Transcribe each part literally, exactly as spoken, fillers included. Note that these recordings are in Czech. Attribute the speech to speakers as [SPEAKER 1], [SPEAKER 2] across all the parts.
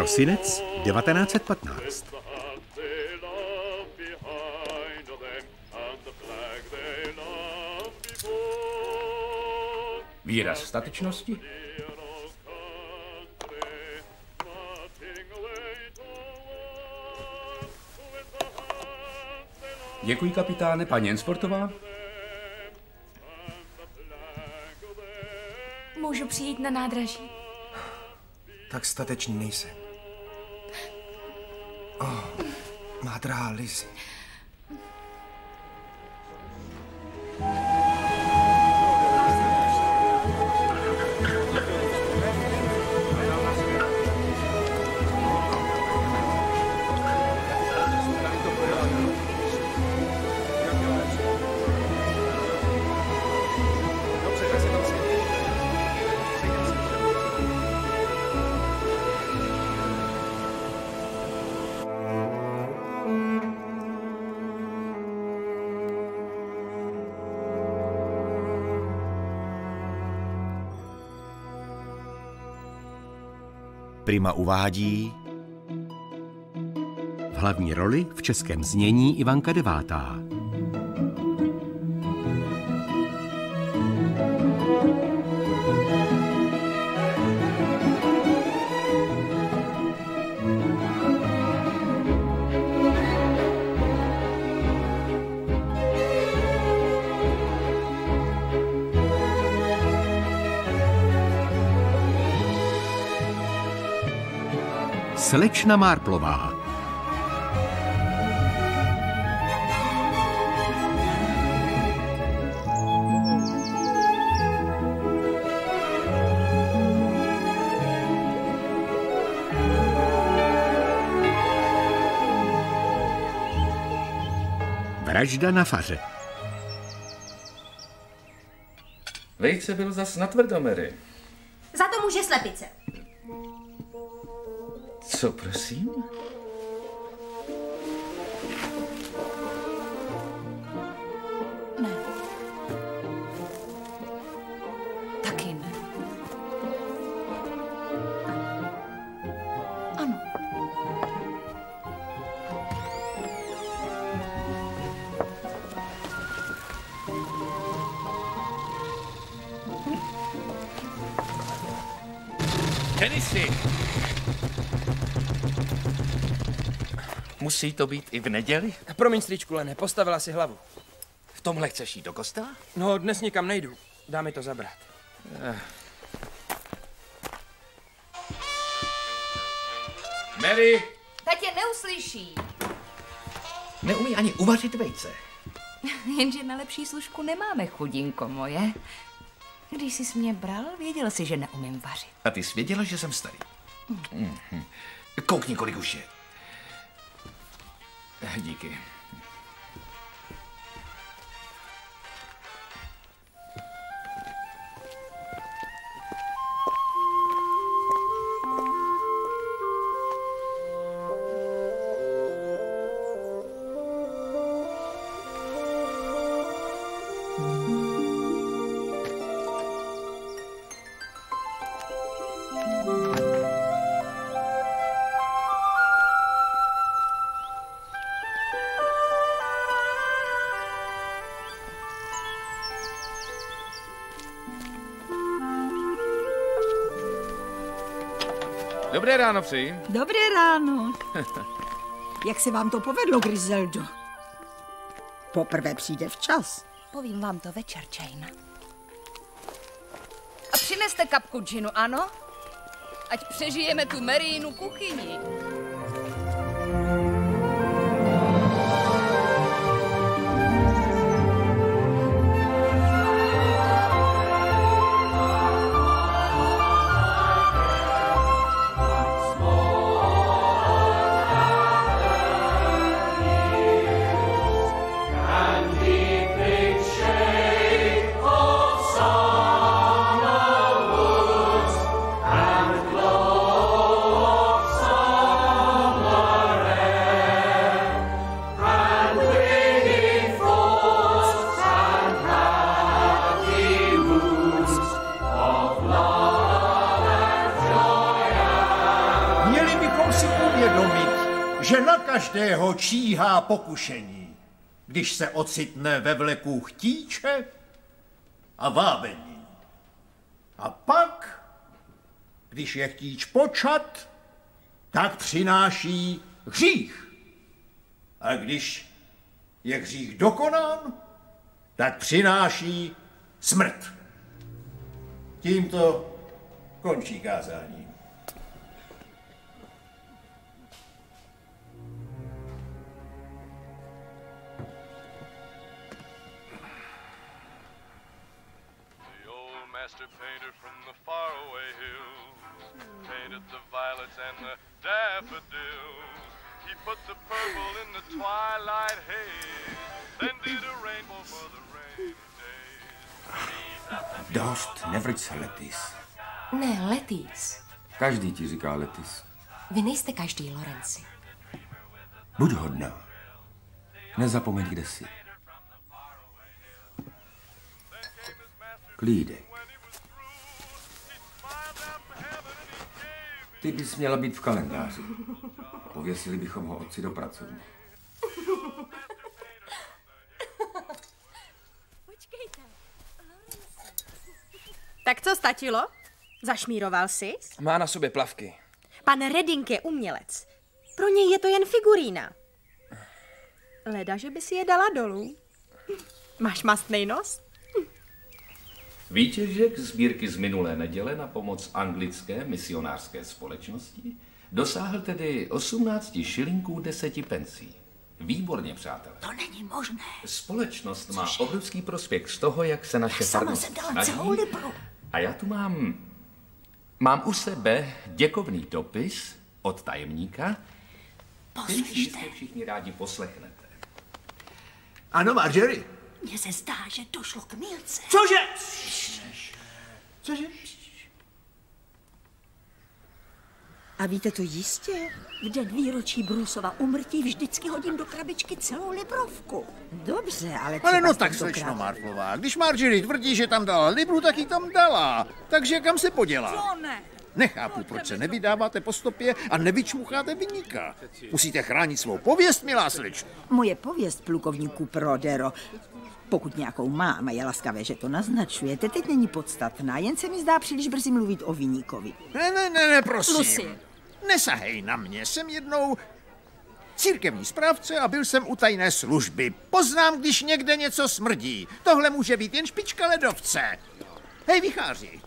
[SPEAKER 1] Prosinec devatenáct set patnáct.
[SPEAKER 2] Výraz statečnosti? Děkuji, kapitáne. Paní Ensportová?
[SPEAKER 3] Můžu přijít na nádraží?
[SPEAKER 4] Tak statečný nejsem. Oh, má drahá Lizzie.
[SPEAKER 1] Prima uvádí v hlavní roli v českém znění Ivanka Devátá. Slečna Marplová. Vražda na faře.
[SPEAKER 2] Vejce byl zas na tvrdomery.
[SPEAKER 3] Za to může slepice.
[SPEAKER 2] Co, prosím?
[SPEAKER 3] Ne. Taky ne. Ano.
[SPEAKER 2] Tenisy! Musí to být i v neděli?
[SPEAKER 5] Promiň, stričku, Lene, postavila si hlavu.
[SPEAKER 2] V tomhle chceš jít do kostela?
[SPEAKER 5] No, dnes nikam nejdu. Dá mi to zabrat.
[SPEAKER 2] Eh. Mary!
[SPEAKER 3] Ta tě neuslyší.
[SPEAKER 2] Neumí ani uvařit vejce.
[SPEAKER 3] Jenže na lepší služku nemáme, chudinko moje. Když jsi mě bral, věděl jsi, že neumím vařit.
[SPEAKER 2] A ty jsi věděla, že jsem starý. Mm. Mm. Koukni, kolik už je. Díky. Dobré ráno, přeji.
[SPEAKER 6] Dobré ráno. Jak se vám to povedlo, Griseldo? Poprvé přijde včas.
[SPEAKER 3] Povím vám to večer, Jane. A přineste kapku džinu, ano? Ať přežijeme tu Maryinu kuchyni.
[SPEAKER 7] uvědomit, že na každého číhá pokušení, když se ocitne ve vleku chtíče a vábení. A pak, když je chtíč počat, tak přináší hřích. A když je hřích dokonán, tak přináší smrt. Tímto končí kázání.
[SPEAKER 8] Master painter from the faraway hills painted the violets and the daffodils. He put the purple in the twilight haze, then did a rainbow for the rainy days.
[SPEAKER 4] Dost, nevrť se, Letis.
[SPEAKER 9] Ne, Letis.
[SPEAKER 4] Každý ti říká Letis.
[SPEAKER 9] Vy nejste každý, Lorenci.
[SPEAKER 4] Buď hodná. Nezapomeň, kde jsi. Klídek. Ty bys měla být v kalendáři. Pověsili bychom ho otci do pracovny.
[SPEAKER 10] Tak co stačilo? Zašmíroval jsi?
[SPEAKER 5] Má na sobě plavky.
[SPEAKER 10] Pan Redding je umělec. Pro něj je to jen figurína. Leda, že by si je dala dolů. Máš mastnej nos?
[SPEAKER 2] Výtěžek sbírky z minulé neděle na pomoc anglické misionářské společnosti dosáhl tedy osmnáct šilinků deseti pencí. Výborně, přátelé.
[SPEAKER 6] To není možné.
[SPEAKER 2] Společnost má Cože? obrovský prospěch z toho, jak se naše farnost snaží. A já tu mám, mám u sebe děkovný dopis od tajemníka, který si jistě všichni rádi poslechnete.
[SPEAKER 7] Ano, Marjorie.
[SPEAKER 6] Mně se zdá, že došlo k mýlce.
[SPEAKER 7] Cože? Cože?
[SPEAKER 6] A víte to jistě? V den výročí Bruceova úmrtí vždycky hodím do krabičky celou librovku. Dobře, ale...
[SPEAKER 7] Ale no tak, slečno Marflová, když Marjorie tvrdí, že tam dala libru, tak ji tam dala. Takže kam se podělá?
[SPEAKER 6] Co ne?
[SPEAKER 7] Nechápu, proč se nevydáváte po stopě a nevyčmucháte viníka. Musíte chránit svou pověst, milá slečno.
[SPEAKER 6] Moje pověst, plukovníku Prodero, pokud nějakou mám a je laskavé, že to naznačujete, teď není podstatná, jen se mi zdá příliš brzy mluvit o viníkovi.
[SPEAKER 7] Ne, ne, ne, ne, prosím.
[SPEAKER 6] Lucie.
[SPEAKER 7] Nesahej na mě, jsem jednou církevní správce a byl jsem u tajné služby. Poznám, když někde něco smrdí. Tohle může být jen špička ledovce. Hej, vychází.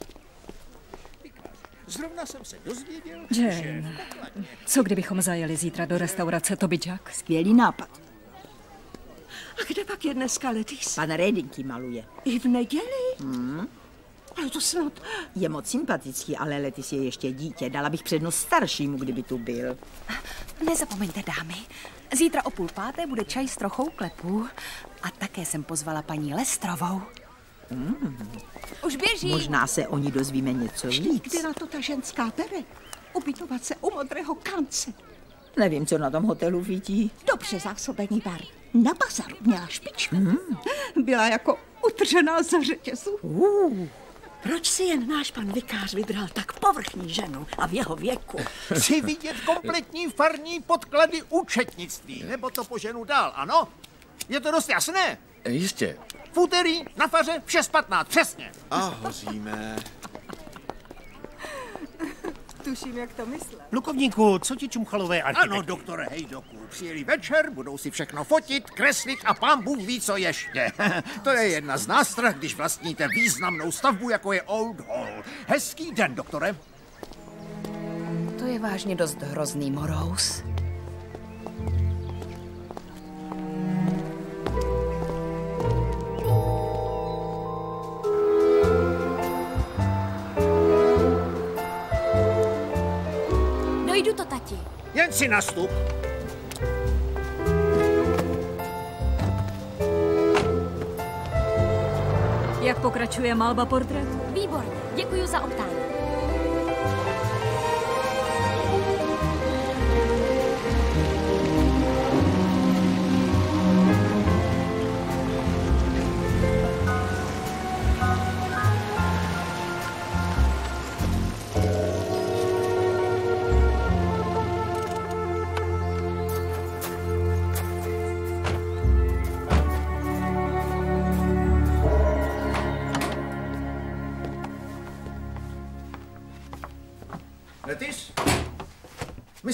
[SPEAKER 7] Zrovna jsem se dozvěděl,
[SPEAKER 11] Jane,
[SPEAKER 7] že...
[SPEAKER 11] co kdybychom zajeli zítra do restaurace Toby Jack?
[SPEAKER 6] Skvělý nápad.
[SPEAKER 12] A kde pak je dneska Letis?
[SPEAKER 6] Pan Redding ji maluje.
[SPEAKER 12] I v neděli?
[SPEAKER 6] Hmm.
[SPEAKER 12] Ale to snad...
[SPEAKER 6] Je moc sympatický, ale Letis je ještě dítě. Dala bych přednost staršímu, kdyby tu byl.
[SPEAKER 3] Nezapomeňte, dámy. Zítra o půl páté bude čaj s trochou klepů. A také jsem pozvala paní Lestrovou.
[SPEAKER 6] Hmm.
[SPEAKER 3] Už běží.
[SPEAKER 6] Možná se o ní dozvíme něco víc.
[SPEAKER 12] Kde na to ta ženská bere? Ubytovat se u modrého kance.
[SPEAKER 6] Nevím, co na tom hotelu vidí.
[SPEAKER 12] Dobře zásobený bar. Na bazaru měla špičku.
[SPEAKER 6] Hmm.
[SPEAKER 12] Byla jako utržená za řetězu.
[SPEAKER 6] Uh.
[SPEAKER 12] Proč si jen náš pan vikář vybral tak povrchní ženu a v jeho věku?
[SPEAKER 7] Chci vidět kompletní farní podklady účetnictví, nebo to poženu dál, ano? Je to dost jasné?
[SPEAKER 2] Jistě.
[SPEAKER 7] V úterý na faře v šest patnáct, přesně.
[SPEAKER 4] A hoříme.
[SPEAKER 12] Tuším, jak to myslel.
[SPEAKER 13] Plukovníku, co ti čumchalové architekti?
[SPEAKER 7] Ano, doktore Hejdoku, přijeli večer, budou si všechno fotit, kreslit a pán Bůh ví, co ještě. To je jedna z nástrah, když vlastníte významnou stavbu, jako je Old Hall. Hezký den, doktore.
[SPEAKER 3] To je vážně dost hrozný, Morous.
[SPEAKER 10] Dojdu to, tati.
[SPEAKER 7] Jen si nastup.
[SPEAKER 11] Jak pokračuje malba portrétu?
[SPEAKER 10] Výborně, děkuji za optání.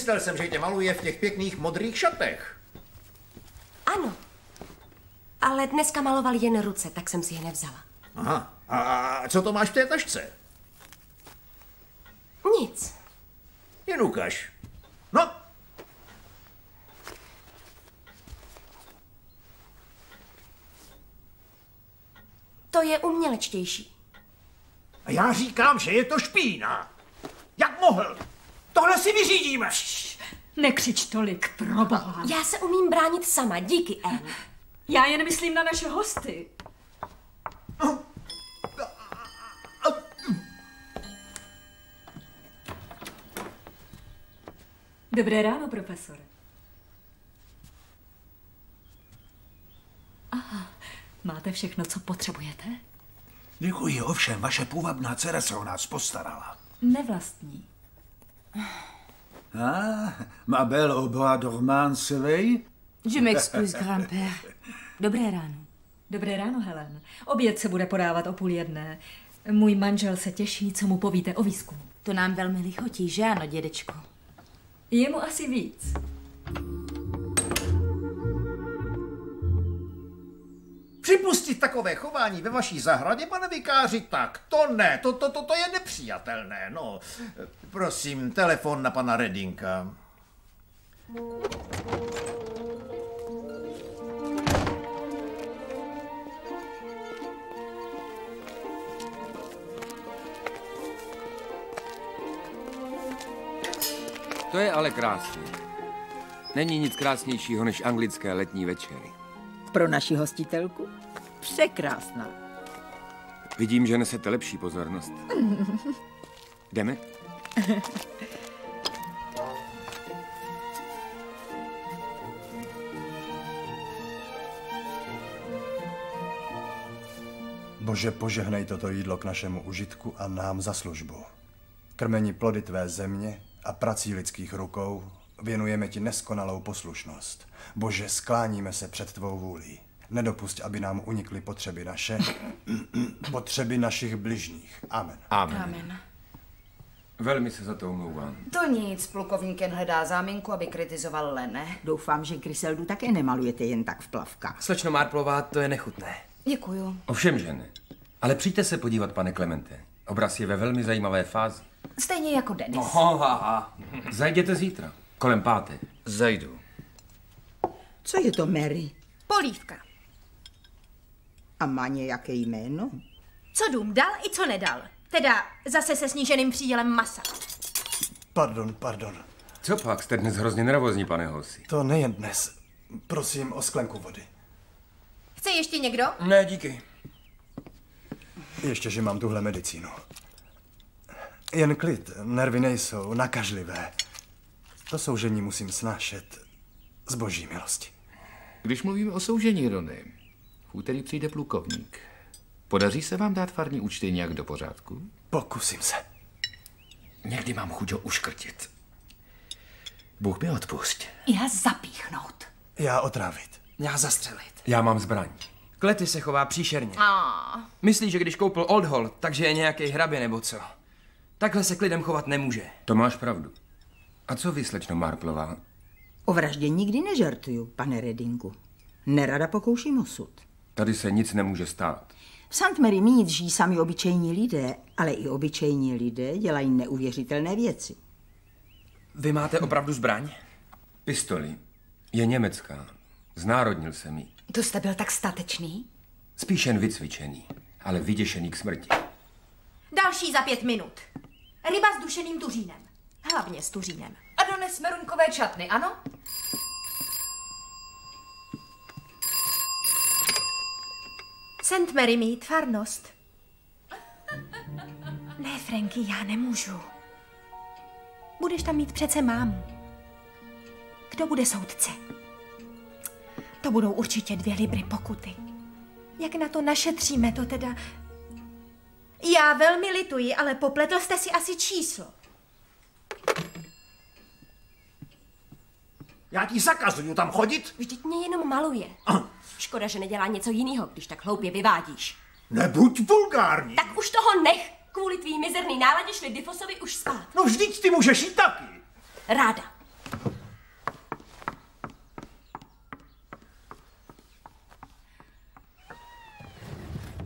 [SPEAKER 7] Myslel jsem, že tě maluje v těch pěkných modrých šatech.
[SPEAKER 9] Ano. Ale dneska maloval jen ruce, tak jsem si je nevzala.
[SPEAKER 7] Aha. A co to máš v té tašce?
[SPEAKER 9] Nic.
[SPEAKER 7] Jen ukaž. No.
[SPEAKER 9] To je umělečtější.
[SPEAKER 7] A já říkám, že je to špína. Jak mohl? Tohle si vyřídíme.
[SPEAKER 11] Šš, nekřič tolik, proboha.
[SPEAKER 9] Já se umím bránit sama, díky, Anne.
[SPEAKER 11] Já jen myslím na naše hosty. Dobré ráno, profesore. Aha, máte všechno, co potřebujete?
[SPEAKER 14] Děkuji, ovšem, vaše půvabná dcera se o nás postarala.
[SPEAKER 11] Nevlastní.
[SPEAKER 14] Ah, ma belle au bois dormant soleil?
[SPEAKER 3] Je m'excuse, grand-père. Dobré ráno.
[SPEAKER 11] Dobré ráno, Helen. Oběd se bude podávat o půl jedné. Můj manžel se těší, co mu povíte o výzkumu.
[SPEAKER 3] To nám velmi lichotí, že ano, dědečko?
[SPEAKER 11] Je mu asi víc.
[SPEAKER 7] Připustit takové chování ve vaší zahradě, pane vikáři, tak to ne, to, to, to, to je nepřijatelné, no. Prosím, telefon na pana Redinka.
[SPEAKER 2] To je ale krásné. Není nic krásnějšího než anglické letní večery.
[SPEAKER 6] Pro naši hostitelku? Překrásná.
[SPEAKER 2] Vidím, že nesete lepší pozornost. Jdeme?
[SPEAKER 15] Bože, požehnej toto jídlo k našemu užitku a nám za službu. Krmení plody tvé země a prací lidských rukou věnujeme ti neskonalou poslušnost. Bože, skláníme se před tvou vůlí. Nedopusť, aby nám unikly potřeby naše, potřeby našich bližních. Amen.
[SPEAKER 2] Amen.
[SPEAKER 3] Amen.
[SPEAKER 2] Velmi se za to omlouvám.
[SPEAKER 3] To nic, plukovník jen hledá záminku, aby kritizoval Lene.
[SPEAKER 6] Doufám, že Griseldu také nemalujete jen tak v plavkách.
[SPEAKER 5] Slečno Marplová, to je nechutné.
[SPEAKER 3] Děkuju.
[SPEAKER 2] Ovšem, že ne. Ale přijďte se podívat, pane Klemente. Obraz je ve velmi zajímavé fázi.
[SPEAKER 3] Stejně jako Denis.
[SPEAKER 5] Oho, aha.
[SPEAKER 2] Zajděte zítra, kolem páté. Zajdu.
[SPEAKER 6] Co je to, Mary?
[SPEAKER 10] Polívka.
[SPEAKER 6] A má nějaké jméno?
[SPEAKER 10] Co dům dal i co nedal. Teda zase se sníženým přídělem masa.
[SPEAKER 15] Pardon, pardon.
[SPEAKER 2] Co pak, jste dnes hrozně nervózní, pane Holsi?
[SPEAKER 15] To nejen dnes. Prosím o sklenku vody.
[SPEAKER 10] Chce ještě někdo?
[SPEAKER 5] Ne, díky.
[SPEAKER 15] Ještě, že mám tuhle medicínu. Jen klid, nervy nejsou nakažlivé. To soužení musím snášet z boží milosti.
[SPEAKER 2] Když mluvíme o soužení, Rony, v úterý přijde plukovník. Podaří se vám dát farní účty nějak do pořádku?
[SPEAKER 15] Pokusím se.
[SPEAKER 2] Někdy mám chuť ho uškrtit. Bůh mi odpusť.
[SPEAKER 3] Já zapíchnout.
[SPEAKER 15] Já otrávit.
[SPEAKER 5] Já zastřelit.
[SPEAKER 2] Já mám zbraň.
[SPEAKER 5] Klety se chová příšerně.
[SPEAKER 3] A.
[SPEAKER 5] Myslí, že když koupil Old Hall, takže je nějaký hrabě nebo co. Takhle se k lidem chovat nemůže.
[SPEAKER 2] To máš pravdu. A co vy, slečno Marplová?
[SPEAKER 6] O vraždě nikdy nežartuju, pane Redinku. Nerada pokouším osud.
[SPEAKER 2] Tady se nic nemůže stát.
[SPEAKER 6] V Saint Mary Mead žijí sami obyčejní lidé, ale i obyčejní lidé dělají neuvěřitelné věci.
[SPEAKER 5] Vy máte opravdu zbraň?
[SPEAKER 2] Pistoli. Je německá. Znárodnil jsem ji.
[SPEAKER 3] To jste byl tak statečný?
[SPEAKER 2] Spíš jen vycvičený, ale vyděšený k smrti.
[SPEAKER 10] Další za pět minut. Ryba s dušeným tuřínem. Hlavně s tuřínem.
[SPEAKER 3] A dones meruňkové čatny, ano?
[SPEAKER 10] Saint Mary Mead, farnost. Ne, Franky, já nemůžu. Budeš tam mít přece mámu. Kdo bude soudce? To budou určitě dvě libry pokuty. Jak na to našetříme, to teda... Já velmi lituji, ale popletl jste si asi číslo.
[SPEAKER 7] Já ti zakazuju tam chodit.
[SPEAKER 9] Vždyť mě jenom maluje. Škoda, že nedělá něco jiného, když tak hloupě vyvádíš.
[SPEAKER 7] Nebuď vulgární.
[SPEAKER 9] Tak už toho nech. Kvůli tvý mizerný náladě šli Diffosovi už spát.
[SPEAKER 7] No vždyť ty můžeš jít taky.
[SPEAKER 9] Ráda.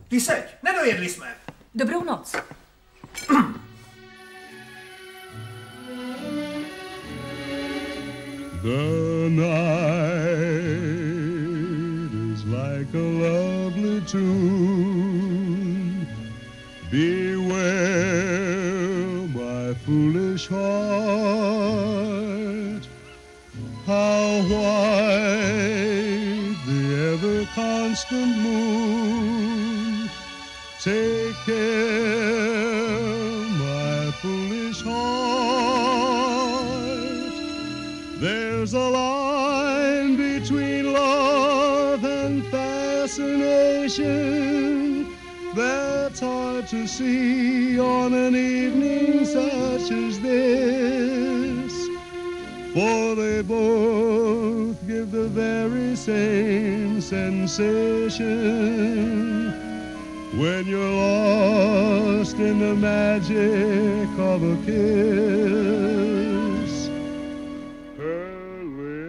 [SPEAKER 7] Ty seď, nedojedli jsme.
[SPEAKER 11] Dobrou noc.
[SPEAKER 16] The night is like a lovely tune. Beware, my foolish heart, how white the ever-constant moon. Take care, my foolish heart. There's a line between love and fascination that's hard to see on an evening such as this. For they both give the very same sensation when you're lost in the magic of a kiss. Her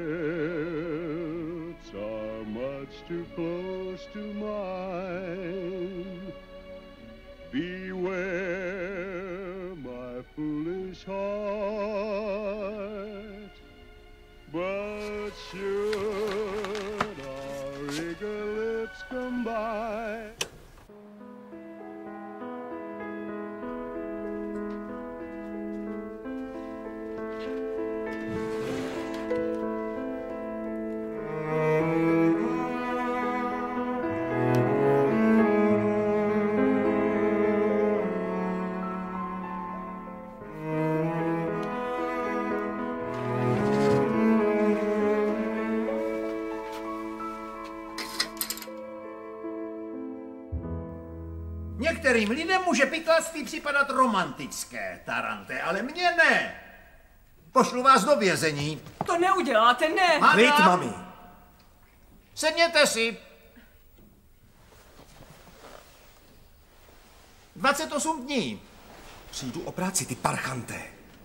[SPEAKER 16] lips are much too close to mine. Beware, my foolish heart. But should our eager lips combine,
[SPEAKER 7] Některým lidem může pytláctví připadat romantické, Tarante, ale mně ne. Pošlu vás do vězení.
[SPEAKER 12] To neuděláte, ne.
[SPEAKER 7] Klid, mami. Sedněte si. dvacet osm dní.
[SPEAKER 15] Přijdu o práci, ty parchante.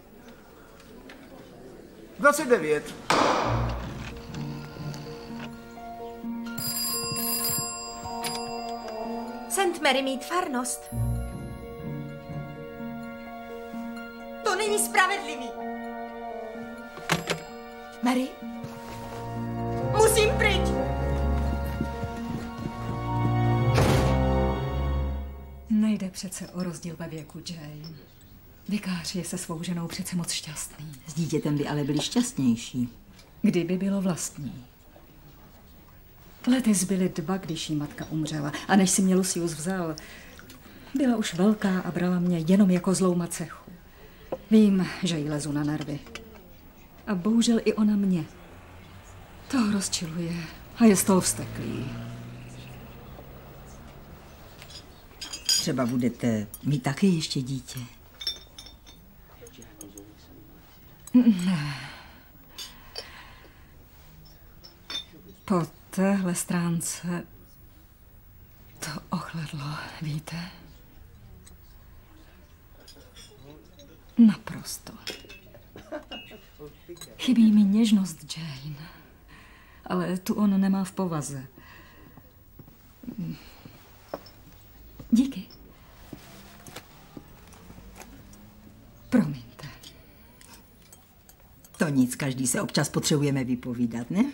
[SPEAKER 7] dvacet devět.
[SPEAKER 10] Saint Mary mít farnost. To není spravedlivý.
[SPEAKER 3] Mary?
[SPEAKER 10] Musím pryč.
[SPEAKER 11] Nejde přece o rozdíl ve věku, Jane. Vikář je se svou ženou přece moc šťastný.
[SPEAKER 6] S dítětem by ale byli šťastnější.
[SPEAKER 11] Kdyby bylo vlastní. Lety zbyly dva, když jí matka umřela. A než si mě Lucius vzal, byla už velká a brala mě jenom jako zlou macechu. Vím, že jí lezu na nervy. A bohužel i ona mě. To ho rozčiluje a je z toho vzteklý.
[SPEAKER 6] Třeba budete mít taky ještě dítě.
[SPEAKER 11] Ne. Po téhle stránce to ochladlo, víte? Naprosto. Chybí mi něžnost, Jane. Ale tu on nemá v povaze. Díky. Promiňte.
[SPEAKER 6] To nic, každý se občas potřebujeme vypovídat, ne?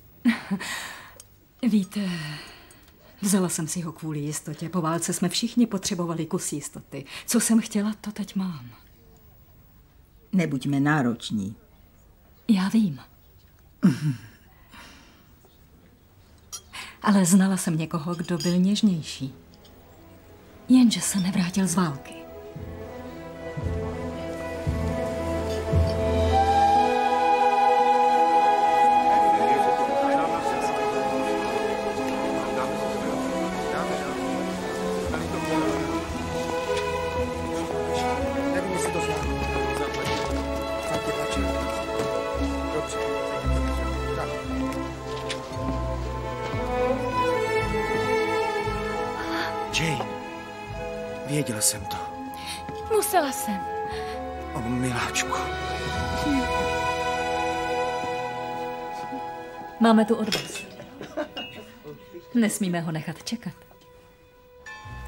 [SPEAKER 11] Víte, vzala jsem si ho kvůli jistotě. Po válce jsme všichni potřebovali kus jistoty. Co jsem chtěla, to teď mám.
[SPEAKER 6] Nebuďme nároční.
[SPEAKER 11] Já vím. Ale znala jsem někoho, kdo byl něžnější. Jenže se nevrátil z války.
[SPEAKER 5] Věděl jsem to.
[SPEAKER 10] Musela jsem.
[SPEAKER 5] O, miláčku.
[SPEAKER 11] Máme tu odvoz. Nesmíme ho nechat čekat.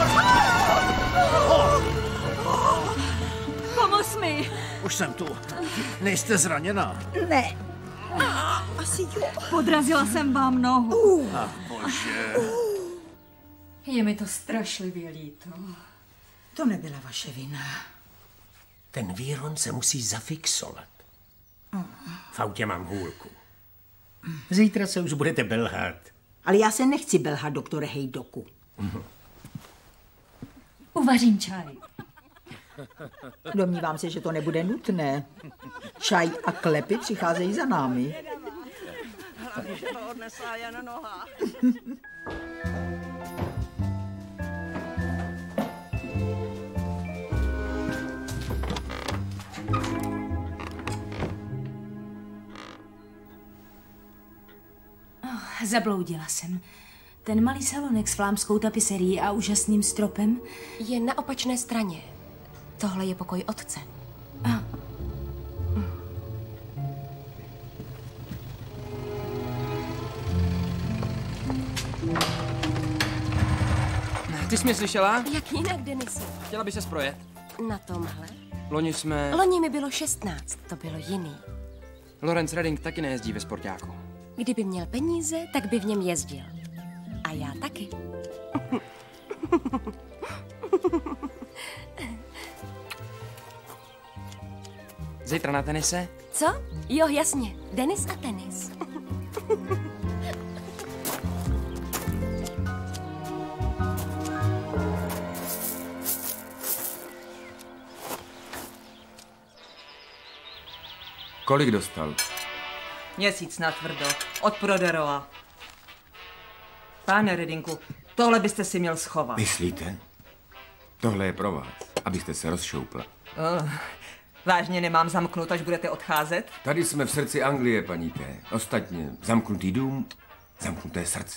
[SPEAKER 12] Pomoz mi!
[SPEAKER 7] Už jsem tu. Nejste zraněná?
[SPEAKER 6] Ne. Asi jo.
[SPEAKER 12] Podrazila jsem vám nohu.
[SPEAKER 7] Ach, bože.
[SPEAKER 11] Je mi to strašlivě líto.
[SPEAKER 6] To nebyla vaše vina.
[SPEAKER 14] Ten výron se musí zafixovat. V autě mám hůlku. Zítra se už budete belhat.
[SPEAKER 6] Ale já se nechci belhat, doktore Hejdoku.
[SPEAKER 11] Uvařím čaj.
[SPEAKER 6] Domnívám se, že to nebude nutné. Čaj a klepy přicházejí za námi.
[SPEAKER 12] Hlavně, že to odnesla jen noha.
[SPEAKER 9] Oh, zabloudila jsem. Ten malý salonek s flámskou tapiserií a úžasným stropem je na opačné straně. Tohle je pokoj otce. A...
[SPEAKER 5] Ty jsi mě slyšela?
[SPEAKER 9] Jak jinak, Denisi?
[SPEAKER 5] Chtěla by ses projet?
[SPEAKER 9] Na tomhle?
[SPEAKER 5] Loni jsme...
[SPEAKER 9] Loni mi bylo šestnáct, to bylo jiný.
[SPEAKER 5] Lawrence Redding taky nejezdí ve sportáku.
[SPEAKER 9] Kdyby měl peníze, tak by v něm jezdil. A já taky.
[SPEAKER 5] Zítra na tenise?
[SPEAKER 9] Co? Jo, jasně. Denis a tenis.
[SPEAKER 4] Kolik dostal?
[SPEAKER 6] Měsíc na tvrdo. Od Proderova. Pane Reddinku, tohle byste si měl schovat.
[SPEAKER 4] Myslíte? Tohle je pro vás, abyste se rozšoupla.
[SPEAKER 6] Oh, vážně nemám zamknout, až budete odcházet?
[SPEAKER 4] Tady jsme v srdci Anglie, paní T. Ostatně zamknutý dům, zamknuté srdce.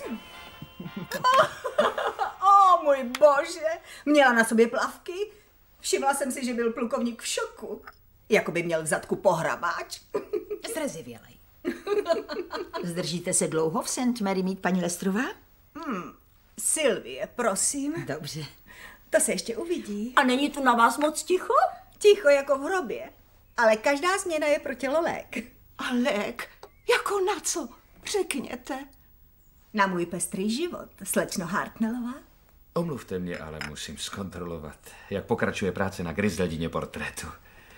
[SPEAKER 6] O, můj bože! Měla na sobě plavky? Všimla jsem si, že byl plukovník v šoku. Jako by měl v zadku pohrabáč.
[SPEAKER 3] Zrezivělej.
[SPEAKER 6] Zdržíte se dlouho v Saint Mary mít, paní Lestrová?
[SPEAKER 12] Hmm. Sylvie, prosím.
[SPEAKER 6] Dobře.
[SPEAKER 12] To se ještě uvidí.
[SPEAKER 6] A není tu na vás moc ticho?
[SPEAKER 12] Ticho jako v hrobě. Ale každá změna je pro tělo lék.
[SPEAKER 6] A lék? Jako na co? Řekněte.
[SPEAKER 12] Na můj pestrý život, slečno Hartnelová.
[SPEAKER 2] Omluvte mě, ale musím zkontrolovat, jak pokračuje práce na Griseldině portrétu.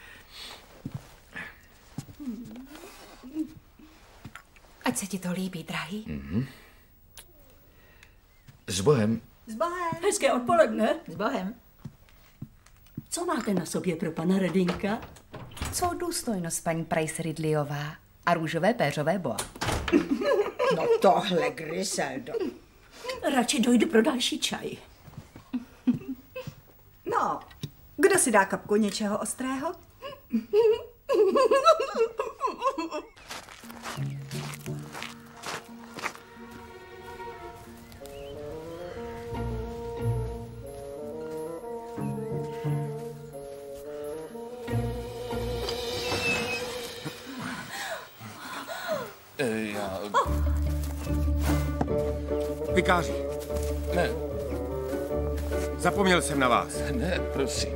[SPEAKER 9] Ať se ti to líbí, drahý.
[SPEAKER 2] Mm-hmm. S Bohem.
[SPEAKER 12] S Bohem.
[SPEAKER 6] Hezké odpoledne.
[SPEAKER 12] S Bohem.
[SPEAKER 6] Co máte na sobě pro pana Redinka?
[SPEAKER 3] Svou důstojnost, paní Price Ridleyová a růžové péřové boa.
[SPEAKER 6] No tohle, Griseldo. Radši dojdu pro další čaj.
[SPEAKER 12] No, kdo si dá kapku něčeho ostrého?
[SPEAKER 2] Já...
[SPEAKER 4] Vikáři.
[SPEAKER 2] Ne.
[SPEAKER 4] Zapomněl jsem na vás.
[SPEAKER 2] Ne, prosím.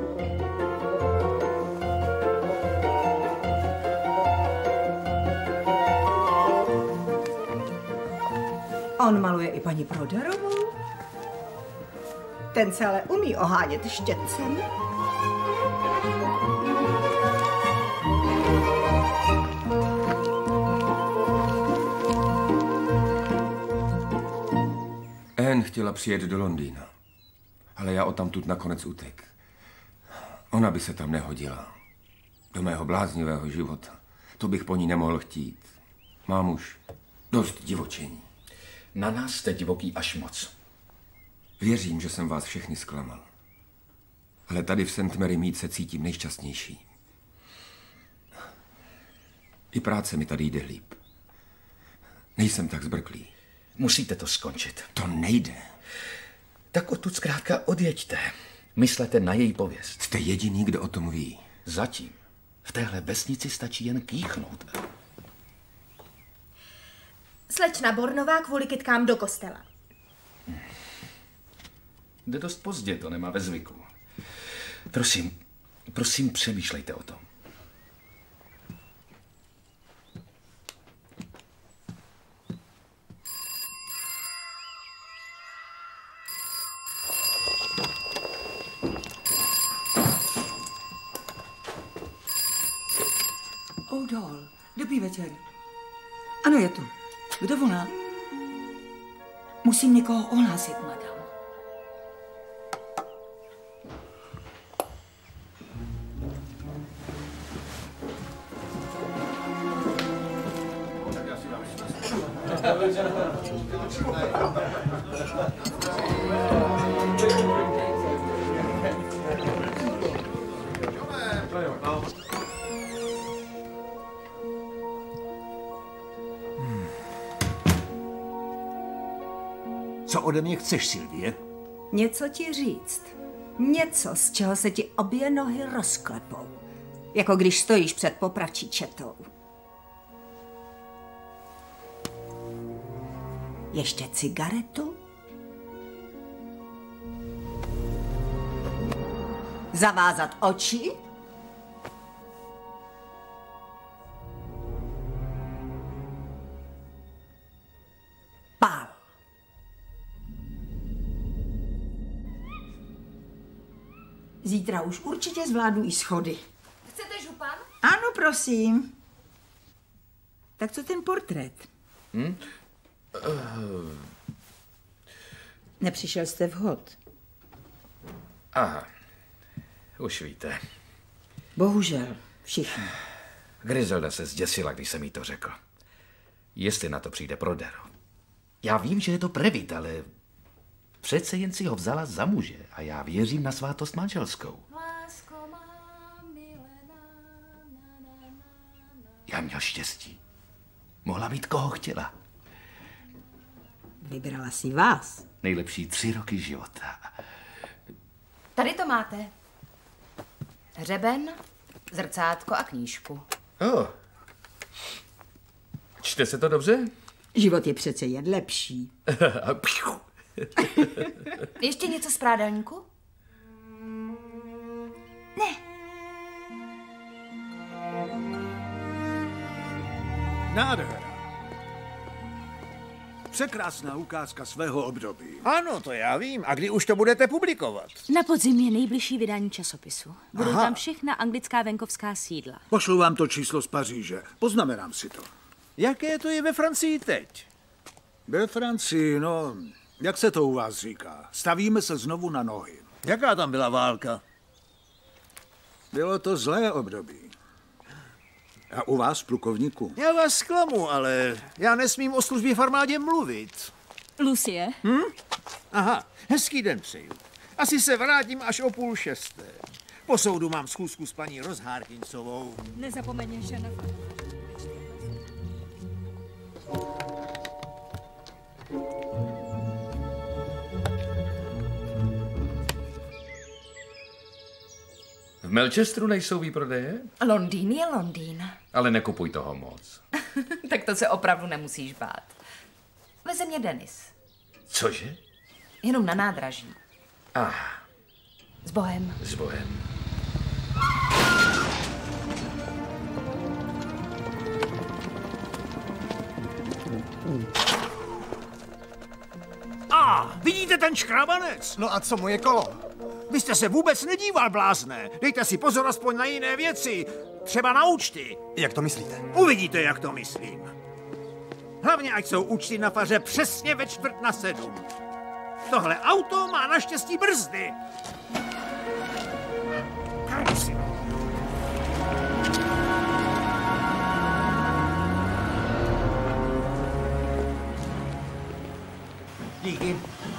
[SPEAKER 12] On maluje i paní Proderovou. Ten se ale umí ohánět štětcem.
[SPEAKER 4] Anne chtěla přijet do Londýna, ale já odtamtud nakonec utek. Ona by se tam nehodila. Do mého bláznivého života. To bych po ní nemohl chtít. Mám už dost divočení.
[SPEAKER 2] Na nás jste divoký až moc.
[SPEAKER 4] Věřím, že jsem vás všechny zklamal. Ale tady v Saint Mary Mead se cítím nejšťastnější. I práce mi tady jde líp. Nejsem tak zbrklý.
[SPEAKER 2] Musíte to skončit.
[SPEAKER 4] To nejde.
[SPEAKER 2] Tak odtud zkrátka odjeďte. Myslete na její pověst.
[SPEAKER 4] Jste jediný, kdo o tom ví.
[SPEAKER 2] Zatím. V téhle vesnici stačí jen kýchnout.
[SPEAKER 10] Slečna Bornová kvůli kytkám do kostela.
[SPEAKER 2] Jde dost pozdě, to nemá ve zvyku. Prosím, prosím, přemýšlejte o tom.
[SPEAKER 12] O'Doll, dobrý večer. Ano, je tu. Kdo volá? Musím někoho ohlásit, madam.
[SPEAKER 7] Co ode mě chceš, Sylvie?
[SPEAKER 12] Něco ti říct. Něco, z čeho se ti obě nohy rozklepou. Jako když stojíš před popravčí četou. Ještě cigaretu? Zavázat oči? Pál. Zítra už určitě zvládnu i schody.
[SPEAKER 3] Chcete župan?
[SPEAKER 6] Ano, prosím. Tak co ten portrét?
[SPEAKER 2] Hm? Uh...
[SPEAKER 6] Nepřišel jste vhod.
[SPEAKER 2] Aha, už víte.
[SPEAKER 6] Bohužel, všichni.
[SPEAKER 2] Griselda se zděsila, když jsem jí to řekl. Jestli na to přijde Prodero. Já vím, že je to prevít, ale přece jen si ho vzala za muže a já věřím na svátost manželskou. Já měl štěstí. Mohla mít koho chtěla.
[SPEAKER 6] Vybrala si vás.
[SPEAKER 2] Nejlepší tři roky života.
[SPEAKER 3] Tady to máte. Hřeben, zrcátko a knížku.
[SPEAKER 2] Oh. Čte se to dobře?
[SPEAKER 6] Život je přece jen lepší.
[SPEAKER 3] Ještě něco z prádelníku?
[SPEAKER 6] Ne.
[SPEAKER 13] Nádhera. Překrásná ukázka svého období.
[SPEAKER 7] Ano, to já vím. A kdy už to budete publikovat?
[SPEAKER 9] Na podzim je nejbližší vydání časopisu. Budou
[SPEAKER 13] Aha.
[SPEAKER 9] tam všechna anglická venkovská sídla.
[SPEAKER 13] Pošlu vám to číslo z Paříže. Poznamenám si to.
[SPEAKER 7] Jaké to je ve Francii teď?
[SPEAKER 13] Ve Francii, no, jak se to u vás říká? Stavíme se znovu na nohy.
[SPEAKER 7] Jaká tam byla válka?
[SPEAKER 13] Bylo to zlé období. A u vás, plukovníku?
[SPEAKER 7] Já vás zklamu, ale já nesmím o službě v armádě mluvit.
[SPEAKER 9] Lucie?
[SPEAKER 7] Hm? Aha, hezký den přeju. Asi se vrátím až o půl šesté. Po soudu mám schůzku s paní Rozhárkincovou.
[SPEAKER 9] Nezapomeň, že na...
[SPEAKER 2] V Melchesteru nejsou výprodeje?
[SPEAKER 3] Londýn je Londýn.
[SPEAKER 2] Ale nekupuj toho moc.
[SPEAKER 3] Tak to se opravdu nemusíš bát. Veze mě Denis.
[SPEAKER 2] Cože?
[SPEAKER 3] Jenom na nádraží.
[SPEAKER 2] Ah.
[SPEAKER 3] S Bohem.
[SPEAKER 2] S Bohem.
[SPEAKER 7] A, vidíte ten škrabanec?
[SPEAKER 15] No a co moje kolo?
[SPEAKER 7] Vy jste se vůbec nedíval, blázne. Dejte si pozor aspoň na jiné věci. Třeba na účty.
[SPEAKER 15] Jak to myslíte?
[SPEAKER 7] Uvidíte, jak to myslím. Hlavně, ať jsou účty na faře přesně ve čtvrt na sedm. Tohle auto má naštěstí brzdy. Krásně. Díky.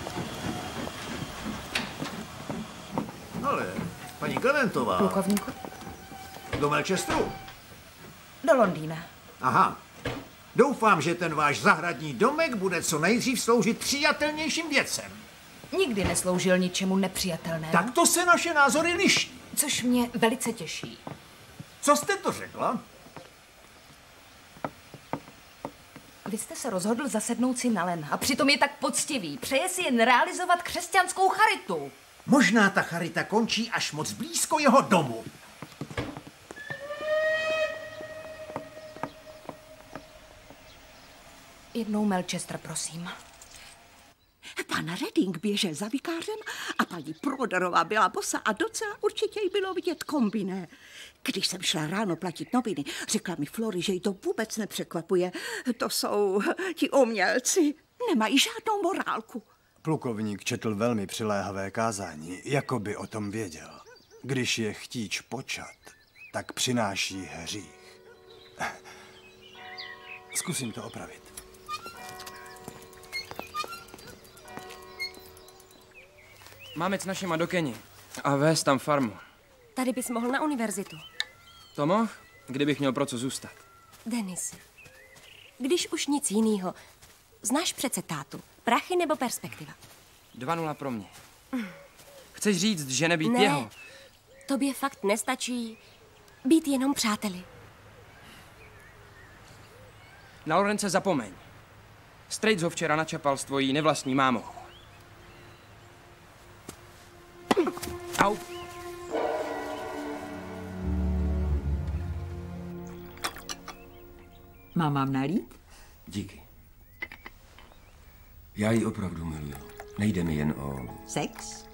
[SPEAKER 7] Ale, paní Klementová.
[SPEAKER 3] Plukovníku?
[SPEAKER 7] Do Melchesteru?
[SPEAKER 3] Do Londýna.
[SPEAKER 7] Aha. Doufám, že ten váš zahradní domek bude co nejdřív sloužit přijatelnějším věcem.
[SPEAKER 3] Nikdy nesloužil ničemu nepřijatelnému.
[SPEAKER 7] Tak to se naše názory liší.
[SPEAKER 3] Což mě velice těší.
[SPEAKER 7] Co jste to řekla?
[SPEAKER 3] vy jste se rozhodl zasednout si na len a přitom je tak poctivý. Přeje si jen realizovat křesťanskou charitu.
[SPEAKER 7] Možná ta charita končí až moc blízko jeho domu.
[SPEAKER 3] Jednou Melchester, prosím.
[SPEAKER 6] Pan Redding běžel za vikářem a paní Proderová byla bosa a docela určitě jí bylo vidět kombiné. Když jsem šla ráno platit noviny, řekla mi Flory, že jí to vůbec nepřekvapuje. To jsou ti umělci. Nemají žádnou morálku.
[SPEAKER 15] Plukovník četl velmi přiléhavé kázání, jako by o tom věděl. Když je chtíč počat, tak přináší hřích. Zkusím to opravit.
[SPEAKER 5] Máme s našima do Keni a vést tam farmu.
[SPEAKER 9] Tady bys mohl na univerzitu.
[SPEAKER 5] To mohl, kdybych měl pro co zůstat.
[SPEAKER 9] Denis, když už nic jinýho, znáš přece tátu. Prachy nebo perspektiva?
[SPEAKER 5] dva nula pro mě. Chceš říct, že nebýt
[SPEAKER 9] ne,
[SPEAKER 5] jeho?
[SPEAKER 9] Tobě fakt nestačí být jenom přáteli.
[SPEAKER 5] Na Lorence zapomeň. Straits ho včera načapal s tvojí nevlastní mámou. Au.
[SPEAKER 6] Mám vám nalít?
[SPEAKER 4] Díky. Já ji opravdu miluju. Nejde mi jen o...
[SPEAKER 6] Sex?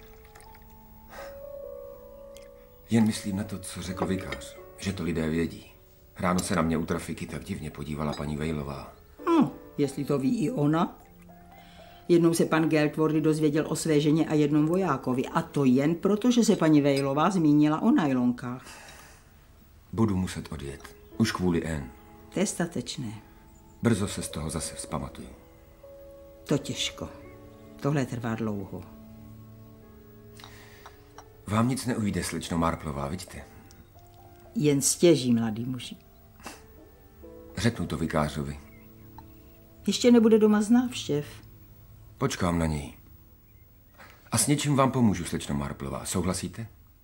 [SPEAKER 4] Jen myslím na to, co řekl vikář. Že to lidé vědí. Ráno se na mě u trafiky tak divně podívala paní Vejlová.
[SPEAKER 6] Hm, jestli to ví i ona. Jednou se pan Geltworthy dozvěděl o své ženě a jednom vojákovi. A to jen proto, že se paní Vejlová zmínila o najlonkách.
[SPEAKER 4] Budu muset odjet. Už kvůli Anne.
[SPEAKER 6] To je statečné.
[SPEAKER 4] Brzo se z toho zase vzpamatuju.
[SPEAKER 6] To těžko. Tohle trvá dlouho.
[SPEAKER 4] Vám nic neujde, slečno Marplová, vidíte?
[SPEAKER 6] Jen stěží, mladý muži.
[SPEAKER 4] Řeknu to vikářovi.
[SPEAKER 6] Ještě nebude doma z návštěv.
[SPEAKER 4] Počkám na něj. A s něčím vám pomůžu, slečno Marplová. Souhlasíte?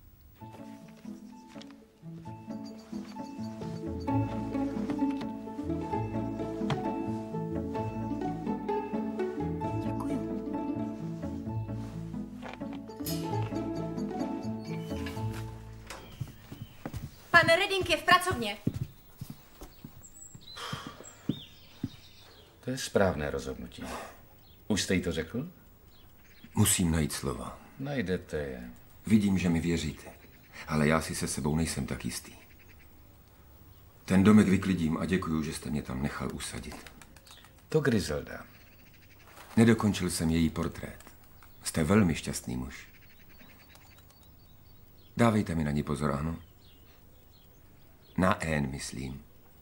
[SPEAKER 10] Pan Redding je v pracovně.
[SPEAKER 2] To je správné rozhodnutí. Už jste jí to řekl?
[SPEAKER 4] Musím najít slova.
[SPEAKER 2] Najdete je.
[SPEAKER 4] Vidím, že mi věříte, ale já si se sebou nejsem tak jistý. Ten domek vyklidím a děkuju, že jste mě tam nechal usadit.
[SPEAKER 2] To Griselda.
[SPEAKER 4] Nedokončil jsem její portrét. Jste velmi šťastný muž. Dávejte mi na ní pozor, ano? Na Anne, myslím.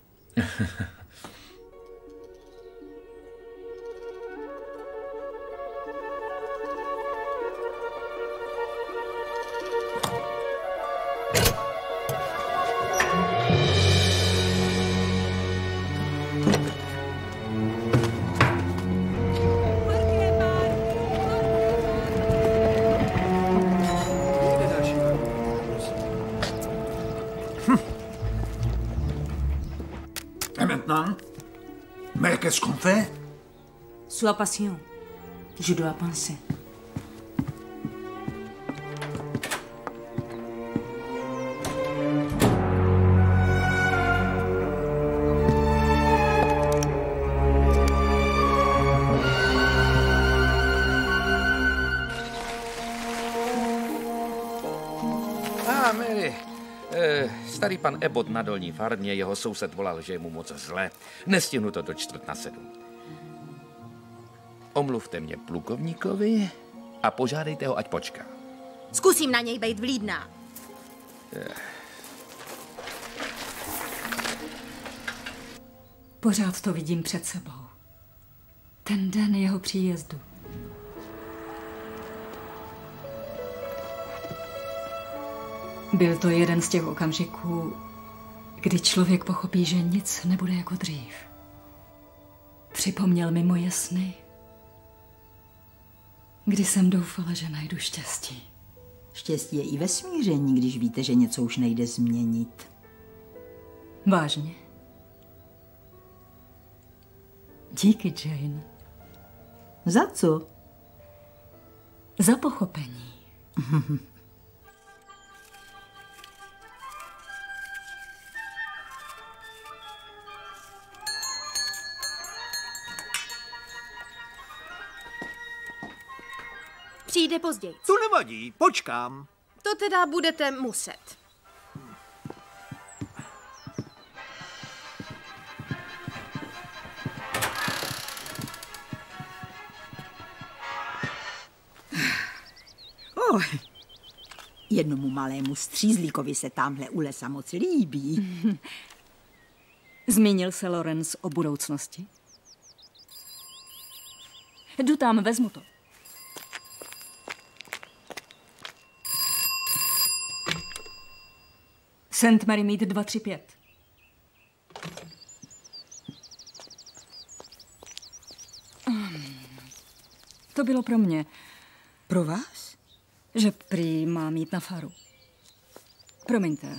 [SPEAKER 13] Mais qu'est-ce qu'on fait?
[SPEAKER 9] Sois patient. Je dois penser.
[SPEAKER 2] Ah, Mary. Eh, starý pan Abbott na dolní farmě, jeho soused volal, že je mu moc zle. Nestihnu to do čtvrt na sedm. Omluvte mě plukovníkovi a požádejte ho, ať počká.
[SPEAKER 10] Zkusím na něj být vlídná.
[SPEAKER 2] Eh.
[SPEAKER 11] Pořád to vidím před sebou. Ten den jeho příjezdu. Byl to jeden z těch okamžiků, kdy člověk pochopí, že nic nebude jako dřív. Připomněl mi moje sny, kdy jsem doufala, že najdu štěstí.
[SPEAKER 6] Štěstí je i ve smíření, když víte, že něco už nejde změnit.
[SPEAKER 11] Vážně? Díky, Jane.
[SPEAKER 6] Za co?
[SPEAKER 11] Za pochopení.
[SPEAKER 10] Přijde později.
[SPEAKER 7] To nevadí, počkám.
[SPEAKER 10] To teda budete muset.
[SPEAKER 6] Oh, jednomu malému střízlíkovi se tamhle u lesa moc líbí.
[SPEAKER 11] Zmínil se Lorenz o budoucnosti? Jdu tam, vezmu to. Saint Mary Mead dva tři pět. To bylo pro mě.
[SPEAKER 6] Pro vás?
[SPEAKER 11] Že prý mám jít na faru. Promiňte.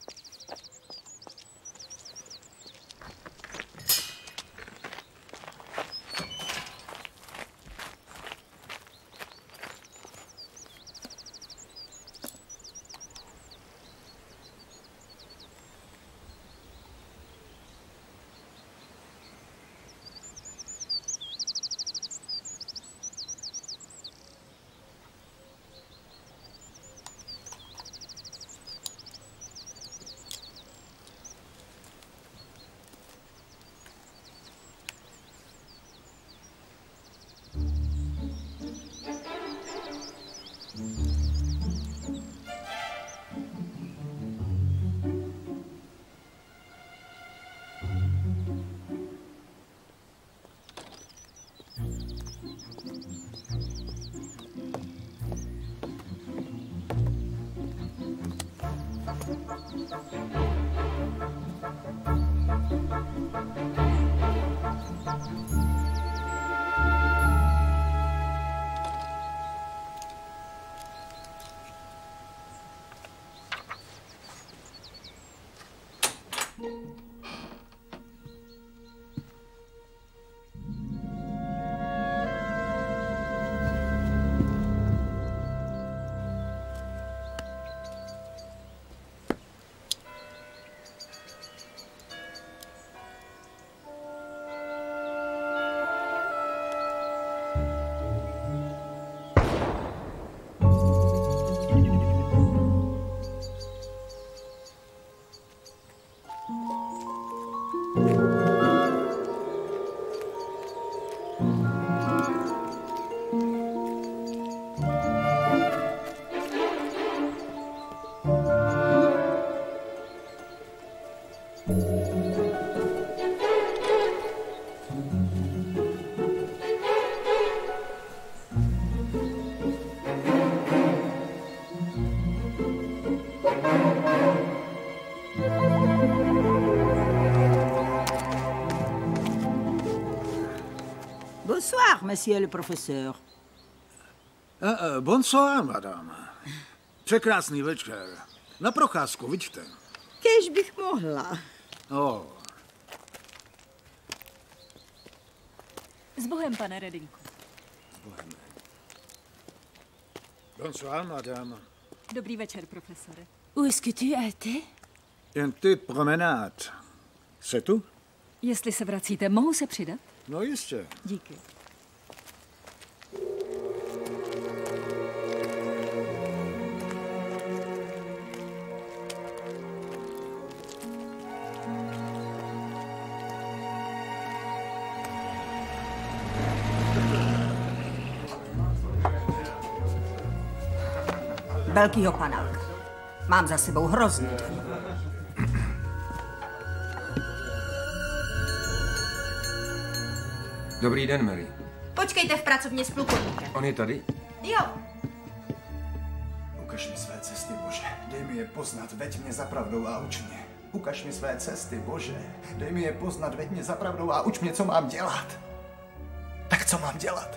[SPEAKER 6] Bonsoir, monsieur le professeur.
[SPEAKER 13] Uh, uh, bonsoir, madame. Překrásný večer. Na procházku, vidíte.
[SPEAKER 6] Kéž bych mohla.
[SPEAKER 13] Oh.
[SPEAKER 11] S Bohem, pane Redinku.
[SPEAKER 13] S Bohem. Bonsoir, madame.
[SPEAKER 11] Dobrý večer, profesore.
[SPEAKER 9] Où est-ce que tu as été?
[SPEAKER 13] Une petite promenade. C'est tout?
[SPEAKER 11] Jestli se vracíte, mohu se přidat?
[SPEAKER 13] No jistě.
[SPEAKER 11] Díky.
[SPEAKER 6] Velkýho panáka. Mám za sebou hrozný.
[SPEAKER 4] Dobrý den, Mary.
[SPEAKER 10] Počkejte v pracovně s plukovníkem.
[SPEAKER 4] On je tady?
[SPEAKER 10] Jo.
[SPEAKER 15] Ukaž mi své cesty, Bože. Dej mi je poznat, veď mě za pravdou a uč mě. Ukaž mi své cesty, Bože. Dej mi je poznat, veď mě za pravdou a uč mě, co mám dělat. Tak co mám dělat?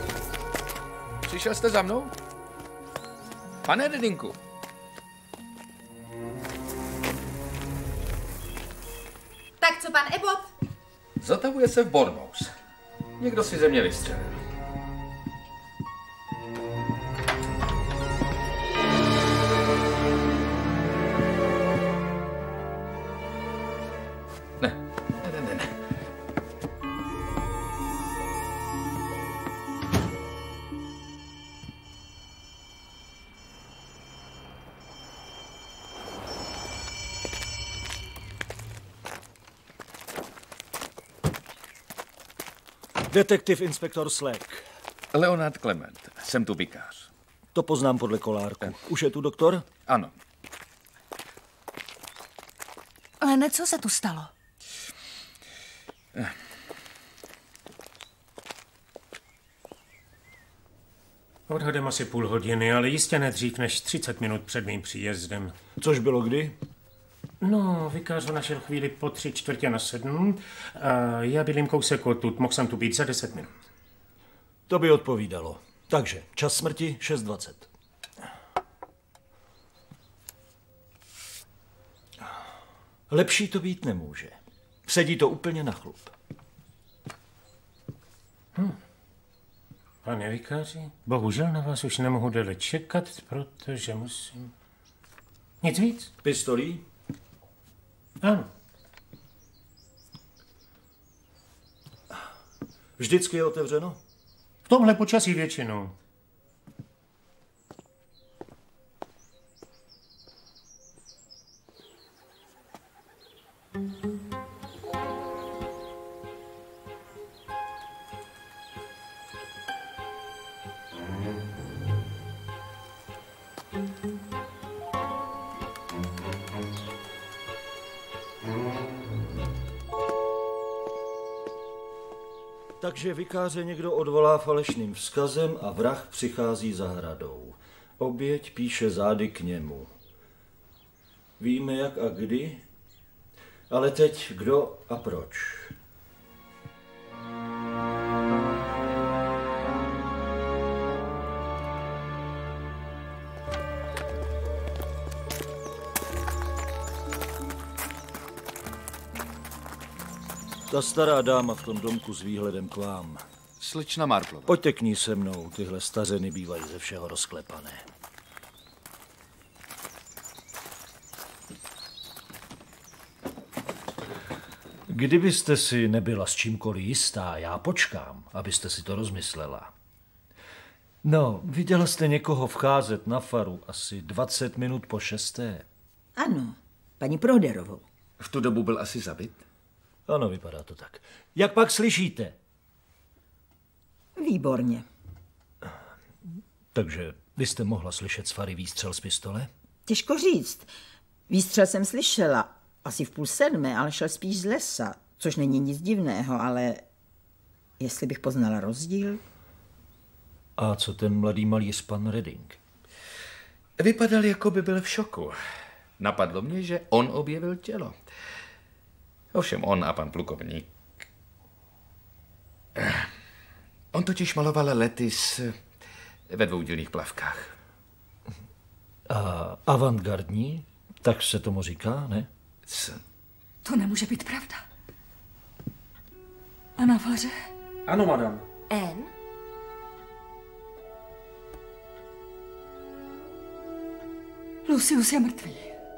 [SPEAKER 2] Přišel jste za mnou? Pane Redinku. Zotavuje se v Bournemouth. Někdo si ze mě vystřelil. Ne, ne, ne, ne, ne.
[SPEAKER 17] Detektiv inspektor Slack.
[SPEAKER 2] Leonard Clement, jsem tu vikář.
[SPEAKER 17] To poznám podle kolárku. Už je tu doktor?
[SPEAKER 2] Ano.
[SPEAKER 9] Lene, co se tu stalo?
[SPEAKER 14] Odhadem asi půl hodiny, ale jistě ne dřív než třicet minut před mým příjezdem.
[SPEAKER 17] Což bylo kdy?
[SPEAKER 14] No, vikář ho našel chvíli po tři čtvrtě na sedm. A já bydlím kousek odtud, mohl jsem tu být za deset minut.
[SPEAKER 17] To by odpovídalo. Takže, čas smrti šest dvacet. Lepší to být nemůže. Sedí to úplně na chlup.
[SPEAKER 14] Hm. Pane vikáři, bohužel na vás už nemohu déle čekat, protože musím... Nic víc?
[SPEAKER 17] Pistolí?
[SPEAKER 14] Ano.
[SPEAKER 17] Vždycky je otevřeno?
[SPEAKER 14] V tomhle počasí většinou.
[SPEAKER 17] Takže vikáře někdo odvolá falešným vzkazem a vrah přichází zahradou. Oběť píše zády k němu. Víme jak a kdy, ale teď kdo a proč. Ta stará dáma v tom domku s výhledem k vám.
[SPEAKER 2] Slečna Marplová.
[SPEAKER 17] Pojďte k ní se mnou, tyhle stařeny bývají ze všeho rozklepané. Kdybyste si nebyla s čímkoliv jistá, já počkám, abyste si to rozmyslela. No, viděla jste někoho vcházet na faru asi dvacet minut po šesté?
[SPEAKER 12] Ano, paní Proderovou.
[SPEAKER 2] V tu dobu byl asi zabit?
[SPEAKER 17] Ano, vypadá to tak. Jak pak slyšíte?
[SPEAKER 12] Výborně.
[SPEAKER 17] Takže vy jste mohla slyšet z fary výstřel z pistole?
[SPEAKER 12] Těžko říct. Výstřel jsem slyšela. Asi v půl sedmé, ale šel spíš z lesa. Což není nic divného, ale jestli bych poznala rozdíl?
[SPEAKER 17] A co ten mladý malíř pan Redding?
[SPEAKER 2] Vypadal, jako by byl v šoku. Napadlo mě, že on objevil tělo. Ovšem on a pan plukovník. On totiž maloval Letis ve dvoudílných plavkách.
[SPEAKER 17] A avantgardní? Tak se tomu říká, ne?
[SPEAKER 2] Co?
[SPEAKER 11] To nemůže být pravda. A na faře?
[SPEAKER 5] Ano, madam.
[SPEAKER 9] N?
[SPEAKER 11] Lucius je mrtvý.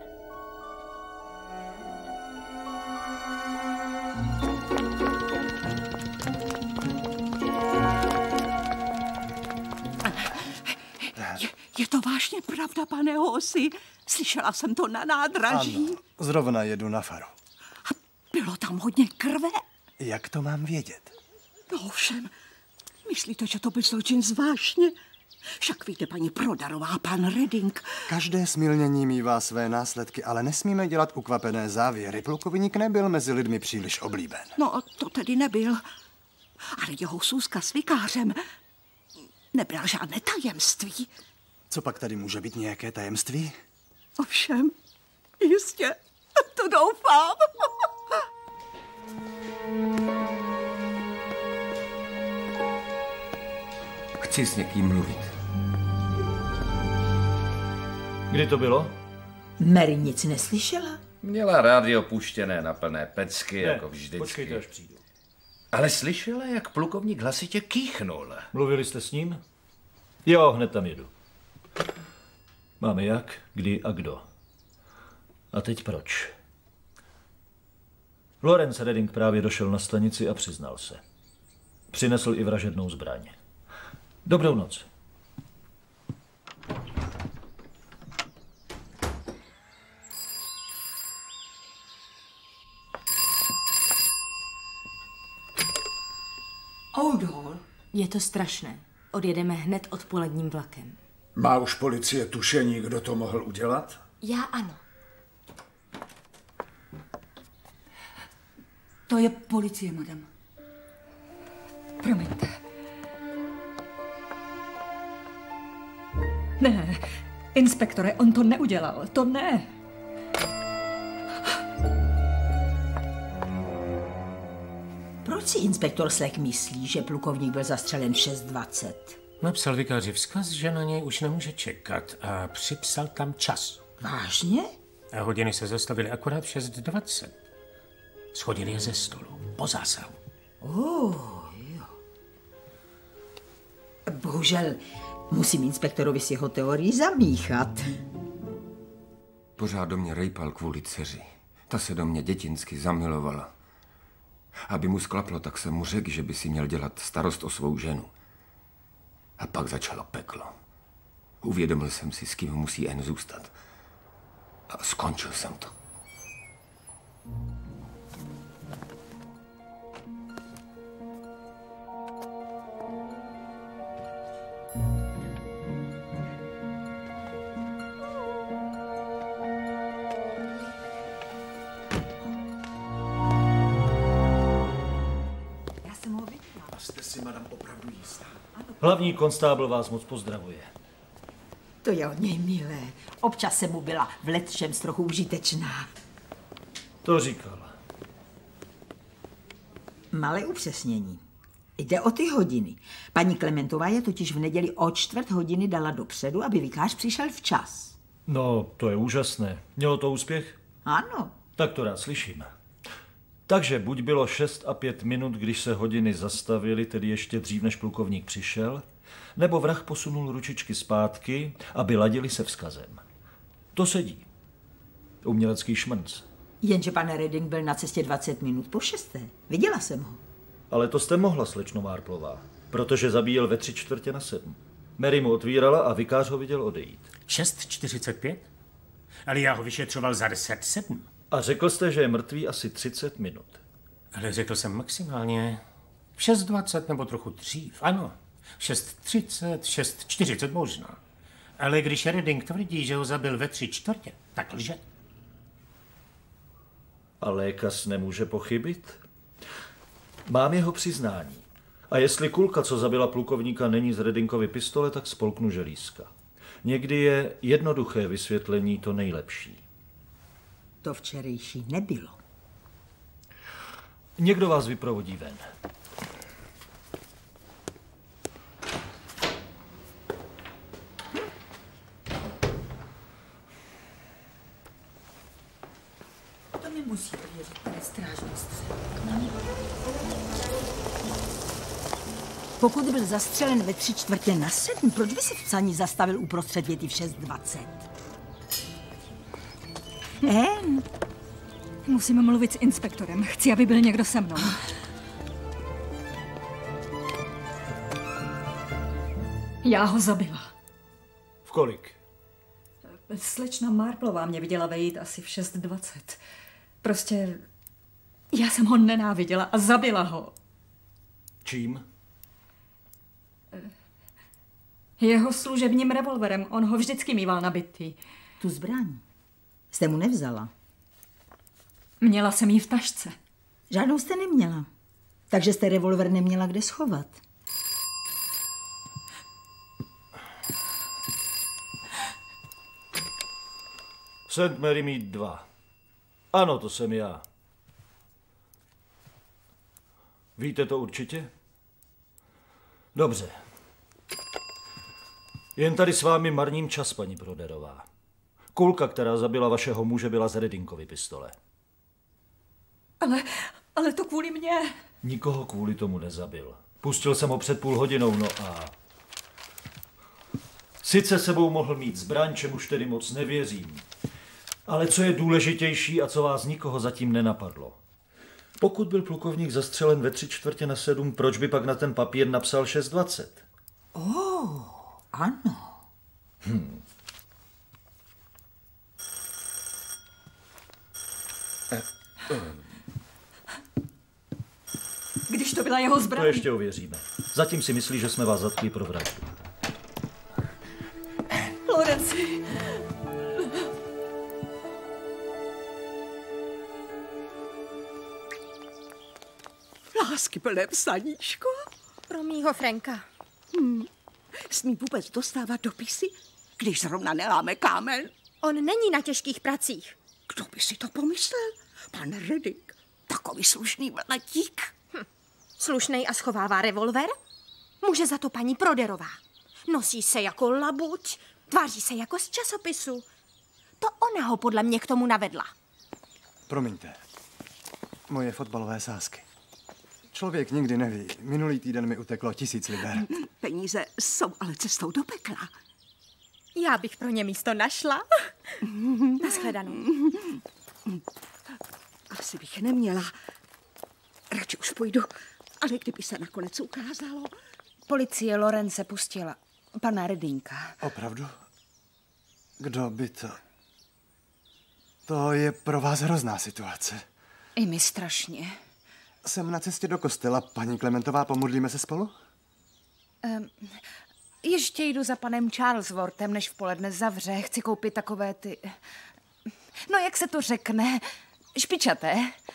[SPEAKER 6] Je, je to vážně pravda, pane Hosi? Slyšela jsem to na nádraží.
[SPEAKER 15] Ano, zrovna jedu na faru.
[SPEAKER 6] A bylo tam hodně krve?
[SPEAKER 15] Jak to mám vědět?
[SPEAKER 6] No ovšem, myslíte, že to byl zločin zvláštně? Však víte, paní Prodarová a pan Redding.
[SPEAKER 15] Každé smilnění mívá své následky, ale nesmíme dělat ukvapené závěry. Plukovník nebyl mezi lidmi příliš oblíben.
[SPEAKER 6] No, to tedy nebyl. Ale jeho schůzka s vikářem nebyla žádné tajemství.
[SPEAKER 15] Co pak tady může být nějaké tajemství?
[SPEAKER 6] Ovšem, jistě, to doufám.
[SPEAKER 4] Chci s někým mluvit.
[SPEAKER 17] Kdy to bylo?
[SPEAKER 12] Mary nic neslyšela?
[SPEAKER 2] Měla rádio puštěné na plné pecky,
[SPEAKER 17] Ne,
[SPEAKER 2] jako vždycky.
[SPEAKER 17] počkejte, až přijdu.
[SPEAKER 2] Ale slyšela, jak plukovník hlasitě kýchnul.
[SPEAKER 17] Mluvili jste s ním? Jo, hned tam jedu. Máme jak, kdy a kdo. A teď proč? Lawrence Redding právě došel na stanici a přiznal se. Přinesl i vražednou zbraň. Dobrou noc.
[SPEAKER 9] Oldhall. Je to strašné. Odjedeme hned odpoledním vlakem.
[SPEAKER 13] Má už policie tušení, kdo to mohl udělat?
[SPEAKER 10] Já ano.
[SPEAKER 11] To je policie, madam. Promiňte. Ne, inspektore, on to neudělal. To ne.
[SPEAKER 12] Proč si inspektor Slack myslí, že plukovník byl zastřelen v šest dvacet?
[SPEAKER 14] Napsal vikáři vzkaz, že na něj už nemůže čekat a připsal tam čas.
[SPEAKER 12] Vážně?
[SPEAKER 14] A hodiny se zastavily akorát v šest dvacet. Schodili je ze stolu, po zásahu.
[SPEAKER 12] Oh, jo. Bohužel musím inspektorovi s jeho teorií zamíchat.
[SPEAKER 4] Pořád do mě rejpal kvůli dceři. Ta se do mě dětinsky zamilovala. Aby mu sklaplo, tak jsem mu řekl, že by si měl dělat starost o svou ženu. A pak začalo peklo. Uvědomil jsem si, s kým musí Anne zůstat. A skončil jsem to.
[SPEAKER 13] Jste si, madam, opravdu jistá?
[SPEAKER 17] Hlavní konstábl vás moc pozdravuje.
[SPEAKER 12] To je od něj milé. Občas se mu byla v letčems trochu užitečná.
[SPEAKER 17] To říkala.
[SPEAKER 12] Malé upřesnění. Jde o ty hodiny. Paní Klementová je totiž v neděli o čtvrt hodiny dala dopředu, aby vikář přišel včas.
[SPEAKER 17] No, to je úžasné. Mělo to úspěch?
[SPEAKER 12] Ano.
[SPEAKER 17] Tak to rád slyším. Takže buď bylo šest a pět minut, když se hodiny zastavily, tedy ještě dřív, než plukovník přišel, nebo vrah posunul ručičky zpátky, aby ladili se vzkazem. To sedí. Umělecký šmrnc.
[SPEAKER 12] Jenže pan Redding byl na cestě dvacet minut po šesté. Viděla jsem ho.
[SPEAKER 17] Ale to jste mohla, slečno Marplová, protože zabíjel ve tři čtvrtě na sedm. Mary mu otvírala a vikář ho viděl odejít.
[SPEAKER 14] šest čtyřicet pět? Ale já ho vyšetřoval za deset sedm.
[SPEAKER 17] A řekl jste, že je mrtvý asi třicet minut.
[SPEAKER 14] Ale řekl jsem maximálně v šest dvacet nebo trochu dřív. Ano, šest třicet, šest čtyřicet možná. Ale když Redding tvrdí, že ho zabil ve tři čtvrtě, tak lže.
[SPEAKER 17] A lékař nemůže pochybit? Mám jeho přiznání. A jestli kulka, co zabila plukovníka, není z Reddingovy pistole, tak spolknu želízka. Někdy je jednoduché vysvětlení to nejlepší.
[SPEAKER 12] To včerejší nebylo.
[SPEAKER 17] Někdo vás vyprovodí ven.
[SPEAKER 12] To mi musí ověřit, pane strážmistře. Pokud byl zastřelen ve tři čtvrtě na sedm, proč by se v psaní zastavil uprostřed věty v šest dvacet?
[SPEAKER 11] Anne. Musím mluvit s inspektorem. Chci, aby byl někdo se mnou. Já ho zabila.
[SPEAKER 17] V kolik?
[SPEAKER 11] Slečna Marplová mě viděla vejít asi v šest dvacet. Prostě já jsem ho nenáviděla a zabila ho.
[SPEAKER 17] Čím?
[SPEAKER 11] Jeho služebním revolverem. On ho vždycky mýval nabitý.
[SPEAKER 12] Tu zbraň jste mu nevzala?
[SPEAKER 11] Měla jsem ji v tašce.
[SPEAKER 12] Žádnou jste neměla. Takže jste revolver neměla kde schovat.
[SPEAKER 17] Saint Mary Mead dva. Ano, to jsem já. Víte to určitě? Dobře. Jen tady s vámi marním čas, paní Proderová. Kulka, která zabila vašeho muže, byla z Reddingovy pistole.
[SPEAKER 11] Ale, ale to kvůli mně.
[SPEAKER 17] Nikoho kvůli tomu nezabil. Pustil jsem ho před půl hodinou, no a... Sice sebou mohl mít zbraň, čemuž tedy moc nevěřím. Ale co je důležitější a co vás nikoho zatím nenapadlo? Pokud byl plukovník zastřelen ve tři čtvrtě na sedm, proč by pak na ten papír napsal šest dvacet?
[SPEAKER 12] Oh, ano.
[SPEAKER 17] Hm.
[SPEAKER 11] Když to byla jeho zbraň.
[SPEAKER 17] To ještě ověříme. Zatím si myslí, že jsme vás zatkli pro vraždu.
[SPEAKER 11] Lorenci.
[SPEAKER 6] Láskyplné psaníčko.
[SPEAKER 10] Pro mýho Franka.
[SPEAKER 6] Hmm. Smí vůbec dostávat dopisy, když zrovna neláme kámen?
[SPEAKER 10] On není na těžkých pracích.
[SPEAKER 6] Kdo by si to pomyslel? Pan Redding, takový slušný mladík.
[SPEAKER 10] Hm. Slušnej a schovává revolver? Může za to paní Proderová. Nosí se jako labuť, tváří se jako z časopisu. To ona ho podle mě k tomu navedla.
[SPEAKER 15] Promiňte, moje fotbalové sázky. Člověk nikdy neví. Minulý týden mi uteklo tisíc liber.
[SPEAKER 6] Peníze jsou ale cestou do pekla.
[SPEAKER 10] Já bych pro ně místo našla. Naschledanou.
[SPEAKER 6] Asi bych neměla. Radši už půjdu, ale kdyby se nakonec ukázalo...
[SPEAKER 3] Policie Lorence pustila pana Reddinga.
[SPEAKER 15] Opravdu? Kdo by to... To je pro vás hrozná situace.
[SPEAKER 3] I mi strašně.
[SPEAKER 15] Jsem na cestě do kostela. Paní Klementová, pomodlíme se spolu?
[SPEAKER 3] Um, ještě jdu za panem Charlesworthem, než v poledne zavře. Chci koupit takové ty... No, jak se to řekne? Špičaté.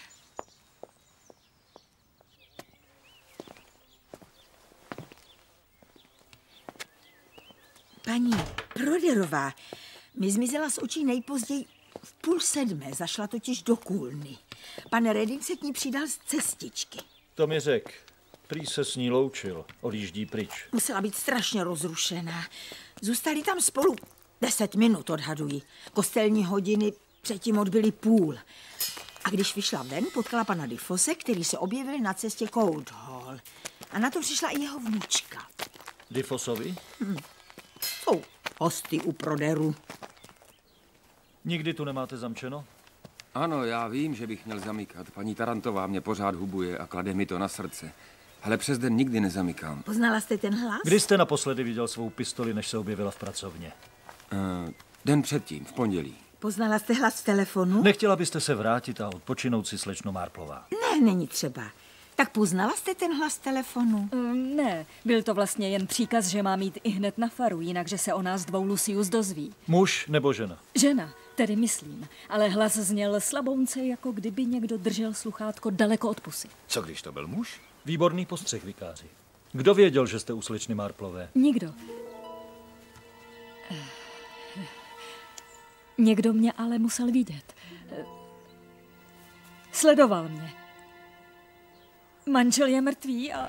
[SPEAKER 12] Paní Proderová mi zmizela z očí nejpozději v půl sedmé. Zašla totiž do kůlny. Pan Redding se k ní přidal z cestičky.
[SPEAKER 17] To mi řek. Prý se s ní loučil. Odjíždí pryč.
[SPEAKER 12] Musela být strašně rozrušená. Zůstali tam spolu deset minut, odhaduji. Kostelní hodiny předtím odbyly půl. A když vyšla ven, potkala pana Diffose, který se objevil na cestě Cold Hall. A na to přišla i jeho vnučka.
[SPEAKER 17] Diffosovi?
[SPEAKER 12] Hm. Jsou hosty u Proderu.
[SPEAKER 17] Nikdy tu nemáte zamčeno?
[SPEAKER 4] Ano, já vím, že bych měl zamykat. Paní Tarantová mě pořád hubuje a klade mi to na srdce. Ale přes den nikdy nezamykám.
[SPEAKER 12] Poznala jste ten hlas?
[SPEAKER 17] Kdy jste naposledy viděl svou pistoli, než se objevila v pracovně?
[SPEAKER 4] Uh, den předtím, v pondělí.
[SPEAKER 12] Poznala jste hlas v telefonu?
[SPEAKER 17] Nechtěla byste se vrátit a odpočinout si, slečno Marplová?
[SPEAKER 12] Ne, není třeba. Tak poznala jste ten hlas telefonu?
[SPEAKER 11] Um, ne, byl to vlastně jen příkaz, že má mít i hned na faru, jinak že se o nás dvou Lucius dozví.
[SPEAKER 17] Muž nebo žena?
[SPEAKER 11] Žena, tedy myslím, ale hlas zněl slabounce, jako kdyby někdo držel sluchátko daleko od pusy.
[SPEAKER 2] Co když to byl muž?
[SPEAKER 17] Výborný postřeh, vikáři. Kdo věděl, že jste u slečny Marplové?
[SPEAKER 11] Nikdo. Někdo mě ale musel vidět. Sledoval mě. Manžel je mrtvý a...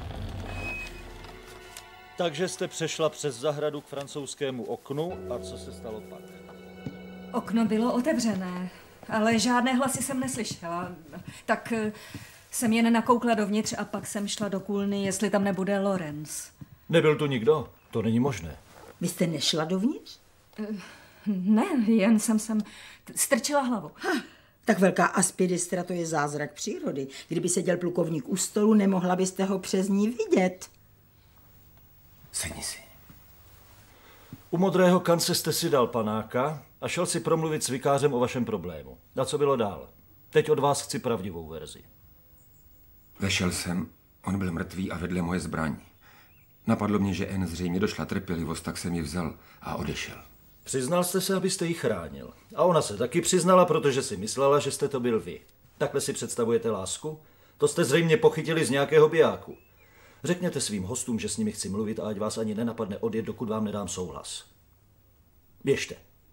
[SPEAKER 17] Takže jste přešla přes zahradu k francouzskému oknu a co se stalo pak?
[SPEAKER 11] Okno bylo otevřené, ale žádné hlasy jsem neslyšela. Tak jsem jen nakoukla dovnitř a pak jsem šla do kůlny, jestli tam nebude Lorenz.
[SPEAKER 17] Nebyl tu nikdo? To není možné.
[SPEAKER 12] Vy jste nešla dovnitř?
[SPEAKER 11] Ne, jen jsem sem strčila hlavu.
[SPEAKER 12] Ha, tak velká aspidistra, to je zázrak přírody. Kdyby seděl plukovník u stolu, nemohla byste ho přes ní vidět.
[SPEAKER 4] Sedni si.
[SPEAKER 17] U modrého kance jste si dal panáka a šel si promluvit s vikářem o vašem problému. A co bylo dál? Teď od vás chci pravdivou verzi.
[SPEAKER 4] Vešel jsem, on byl mrtvý a vedle moje zbraň. Napadlo mě, že N zřejmě došla trpělivost, tak jsem ji vzal a odešel.
[SPEAKER 17] Přiznal jste se, abyste ji chránil. A ona se taky přiznala, protože si myslela, že jste to byl vy. Takhle si představujete lásku? To jste zřejmě pochytili z nějakého bijáku. Řekněte svým hostům, že s nimi chci mluvit a ať vás ani nenapadne odjet, dokud vám nedám souhlas. Běžte.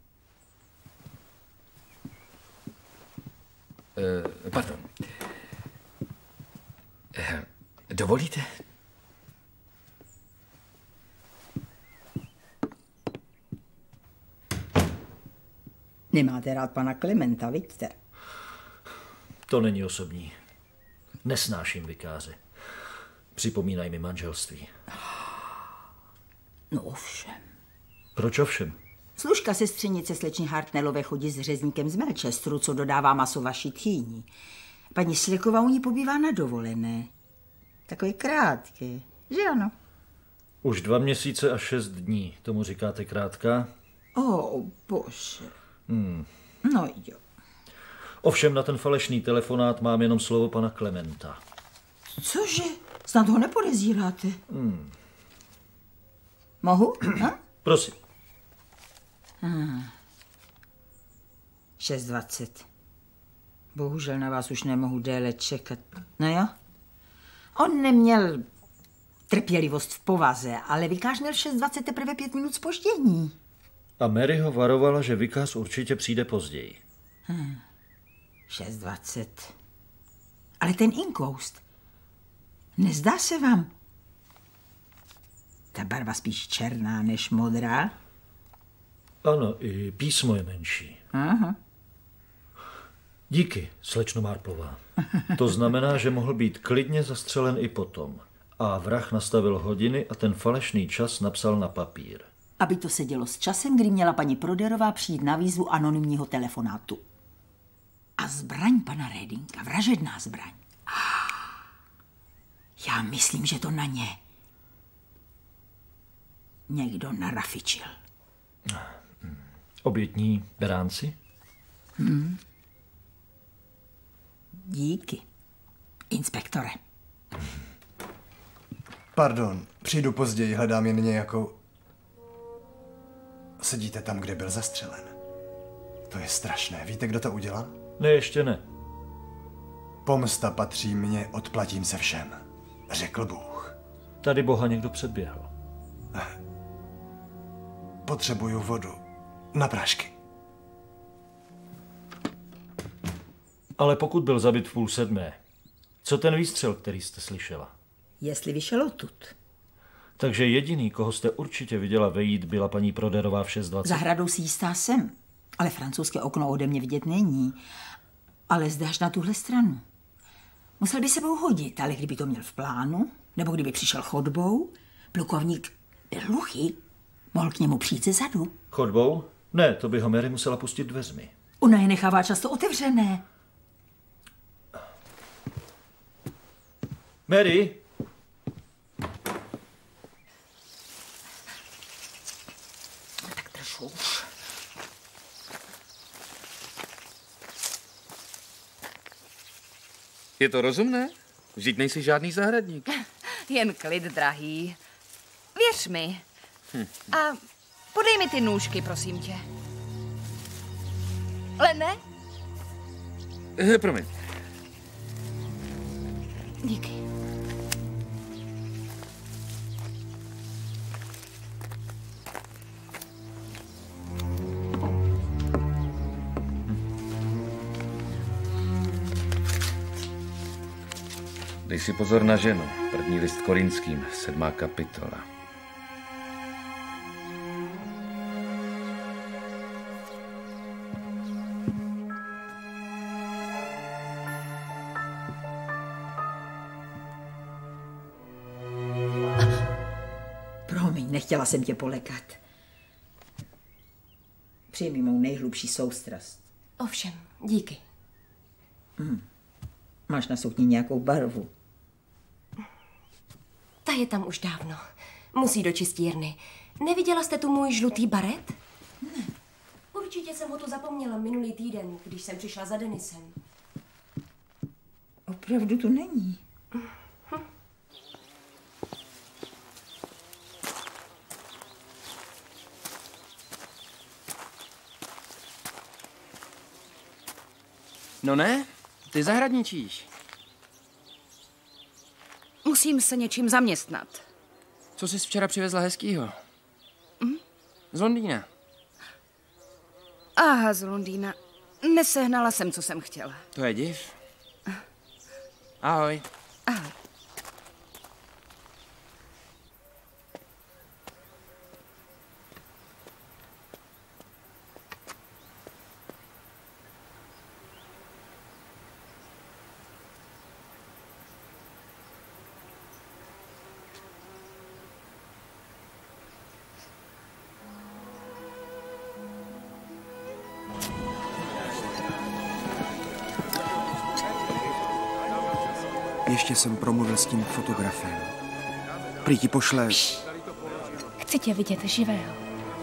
[SPEAKER 2] Uh, pardon. Uh, dovolíte?
[SPEAKER 12] Nemáte rád pana Klementa, vidíte?
[SPEAKER 17] To není osobní. Nesnáším vikáře. Připomínají mi manželství.
[SPEAKER 6] No ovšem.
[SPEAKER 17] Proč ovšem?
[SPEAKER 6] Služka sestřenice slečny Hartnellové chodí s řezníkem z Manchesteru, co dodává maso vaší tchýni. Paní Šleková u ní pobývá na dovolené. Takové krátké, že ano?
[SPEAKER 17] Už dva měsíce a šest dní. Tomu říkáte krátká?
[SPEAKER 6] O, oh, bože.
[SPEAKER 17] Hmm.
[SPEAKER 6] No jo.
[SPEAKER 17] Ovšem na ten falešný telefonát mám jenom slovo pana Klementa.
[SPEAKER 6] Cože? Snad ho nepodezíráte?
[SPEAKER 17] Hmm.
[SPEAKER 6] Mohu? Ha?
[SPEAKER 17] Prosím.
[SPEAKER 6] Hmm. šest dvacet. Bohužel na vás už nemohu déle čekat. No jo? On neměl trpělivost v povaze, ale vikář měl šest dvacet teprve pět minut zpoždění.
[SPEAKER 17] A Mary ho varovala, že vikář určitě přijde později.
[SPEAKER 6] Hmm. šest dvacet. Ale ten inkoust. Nezdá se vám? Ta barva spíš černá než modrá?
[SPEAKER 17] Ano, i písmo je menší.
[SPEAKER 6] Aha.
[SPEAKER 17] Díky, slečno Marplová. To znamená, že mohl být klidně zastřelen i potom. A vrah nastavil hodiny a ten falešný čas napsal na papír.
[SPEAKER 6] Aby to sedělo s časem, kdy měla paní Proderová přijít na výzvu anonymního telefonátu. A zbraň pana Redinga, vražedná zbraň. Já myslím, že to na ně někdo narafičil.
[SPEAKER 17] Obětní beránci?
[SPEAKER 6] Hmm. Díky, inspektore.
[SPEAKER 15] Pardon, přijdu později, hledám jen nějakou... Sedíte tam, kde byl zastřelen. To je strašné. Víte, kdo to udělal?
[SPEAKER 17] Ne, ještě ne.
[SPEAKER 15] Pomsta patří mně, odplatím se všem, řekl Bůh.
[SPEAKER 17] Tady Boha někdo předběhl.
[SPEAKER 15] Potřebuju vodu. Na prášky.
[SPEAKER 17] Ale pokud byl zabit v půl sedmé, co ten výstřel, který jste slyšela?
[SPEAKER 6] Jestli vyšel odtud.
[SPEAKER 17] Takže jediný, koho jste určitě viděla vejít, byla paní Proderová v šest dvacet.
[SPEAKER 6] Zahradou si jistá jsem, ale francouzské okno ode mě vidět není. Ale zde až na tuhle stranu. Musel by sebou hodit, ale kdyby to měl v plánu, nebo kdyby přišel chodbou, plukovník byl hluchý, mohl k němu přijít ze zadu.
[SPEAKER 17] Chodbou? Ne, to by ho Mary musela pustit dveřmi.
[SPEAKER 6] Ona je nechává často otevřené.
[SPEAKER 17] Mary?
[SPEAKER 6] Tak trošku už.
[SPEAKER 2] Je to rozumné? Vždyť nejsi žádný zahradník.
[SPEAKER 3] Jen klid, drahý. Věř mi. Hm. A podej mi ty nůžky, prosím tě. Lene?
[SPEAKER 2] Eh, promiň.
[SPEAKER 3] Díky.
[SPEAKER 2] Dej si pozor na ženu. První list Korinským, sedmá kapitola.
[SPEAKER 6] Promiň, nechtěla jsem tě polekat. Přijmi mou nejhlubší soustrast.
[SPEAKER 9] Ovšem, díky.
[SPEAKER 6] Hmm. Máš na sukni nějakou barvu?
[SPEAKER 9] Ta je tam už dávno. Musí do čistírny. Neviděla jste tu můj žlutý baret?
[SPEAKER 6] Ne.
[SPEAKER 9] Určitě jsem ho tu zapomněla minulý týden, když jsem přišla za Denisem.
[SPEAKER 6] Opravdu tu není.
[SPEAKER 9] Hm.
[SPEAKER 5] No ne, ty zahradničíš.
[SPEAKER 3] Musím se něčím zaměstnat.
[SPEAKER 5] Co jsi včera přivezla hezkýho?
[SPEAKER 3] Hm?
[SPEAKER 5] Z Londýna.
[SPEAKER 3] Aha, z Londýna. Nesehnala jsem, co jsem chtěla.
[SPEAKER 5] To je div. Ahoj.
[SPEAKER 3] Ahoj.
[SPEAKER 18] ještě jsem promluvil s tím fotografem. Prý ti pošle...
[SPEAKER 10] Chci tě vidět živého.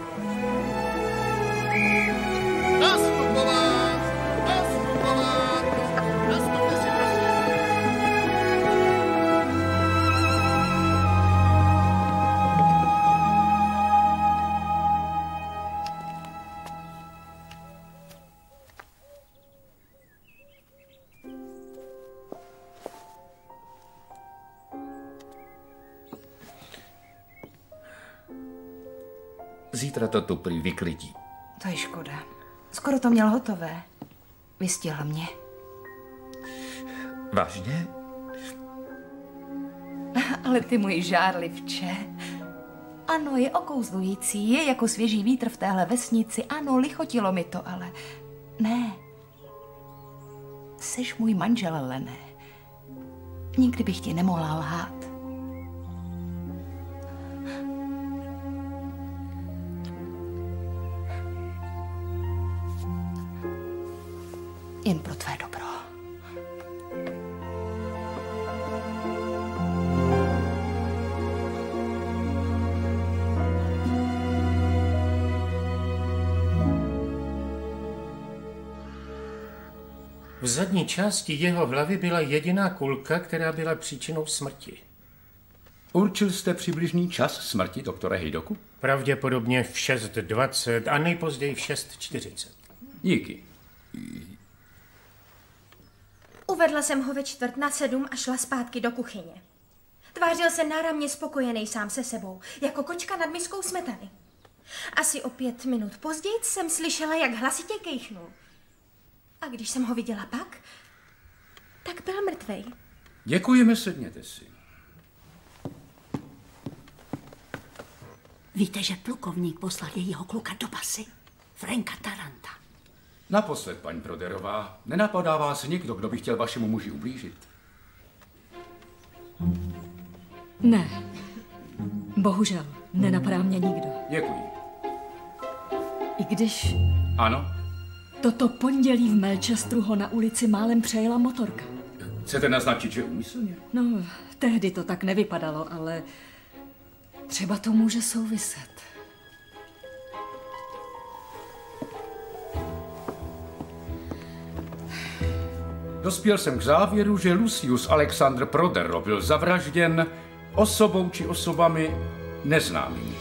[SPEAKER 2] Zítra to tu prý vyklidí.
[SPEAKER 3] To je škoda. Skoro to měl hotové. Vystihl mě.
[SPEAKER 2] Vážně?
[SPEAKER 3] Ale ty můj žárlivče. Ano, je okouzlující, je jako svěží vítr v téhle vesnici. Ano, lichotilo mi to, ale ne. Seš můj manžel, Lené. Nikdy bych ti nemohla lhát. Jen pro tvé dobro.
[SPEAKER 14] V zadní části jeho hlavy byla jediná kulka, která byla příčinou smrti.
[SPEAKER 2] Určil jste přibližný čas smrti doktora Hejdoku?
[SPEAKER 14] Pravděpodobně v šest dvacet a nejpozději v šest čtyřicet.
[SPEAKER 2] Díky.
[SPEAKER 10] Uvedla jsem ho ve čtvrt na sedm a šla zpátky do kuchyně. Tvářil se náramně spokojený sám se sebou, jako kočka nad miskou smetany. Asi o pět minut později jsem slyšela, jak hlasitě kejchnul. A když jsem ho viděla pak, tak byl mrtvej.
[SPEAKER 2] Děkujeme, sedněte si.
[SPEAKER 6] Víte, že plukovník poslal jejího kluka do basy? Franka Taranta.
[SPEAKER 2] Naposled, paní Proderová, nenapadá vás někdo, kdo by chtěl vašemu muži ublížit?
[SPEAKER 11] Ne. Bohužel, nenapadá mě nikdo.
[SPEAKER 2] Děkuji.
[SPEAKER 11] I když...
[SPEAKER 2] Ano?
[SPEAKER 11] Toto pondělí v Melchesteru ho na ulici málem přejela motorka.
[SPEAKER 2] Chcete naznačit, že úmyslně?
[SPEAKER 11] No, tehdy to tak nevypadalo, ale třeba to může souviset.
[SPEAKER 2] Dospěl jsem k závěru, že Lucius Alexander Prodero byl zavražděn osobou či osobami neznámými.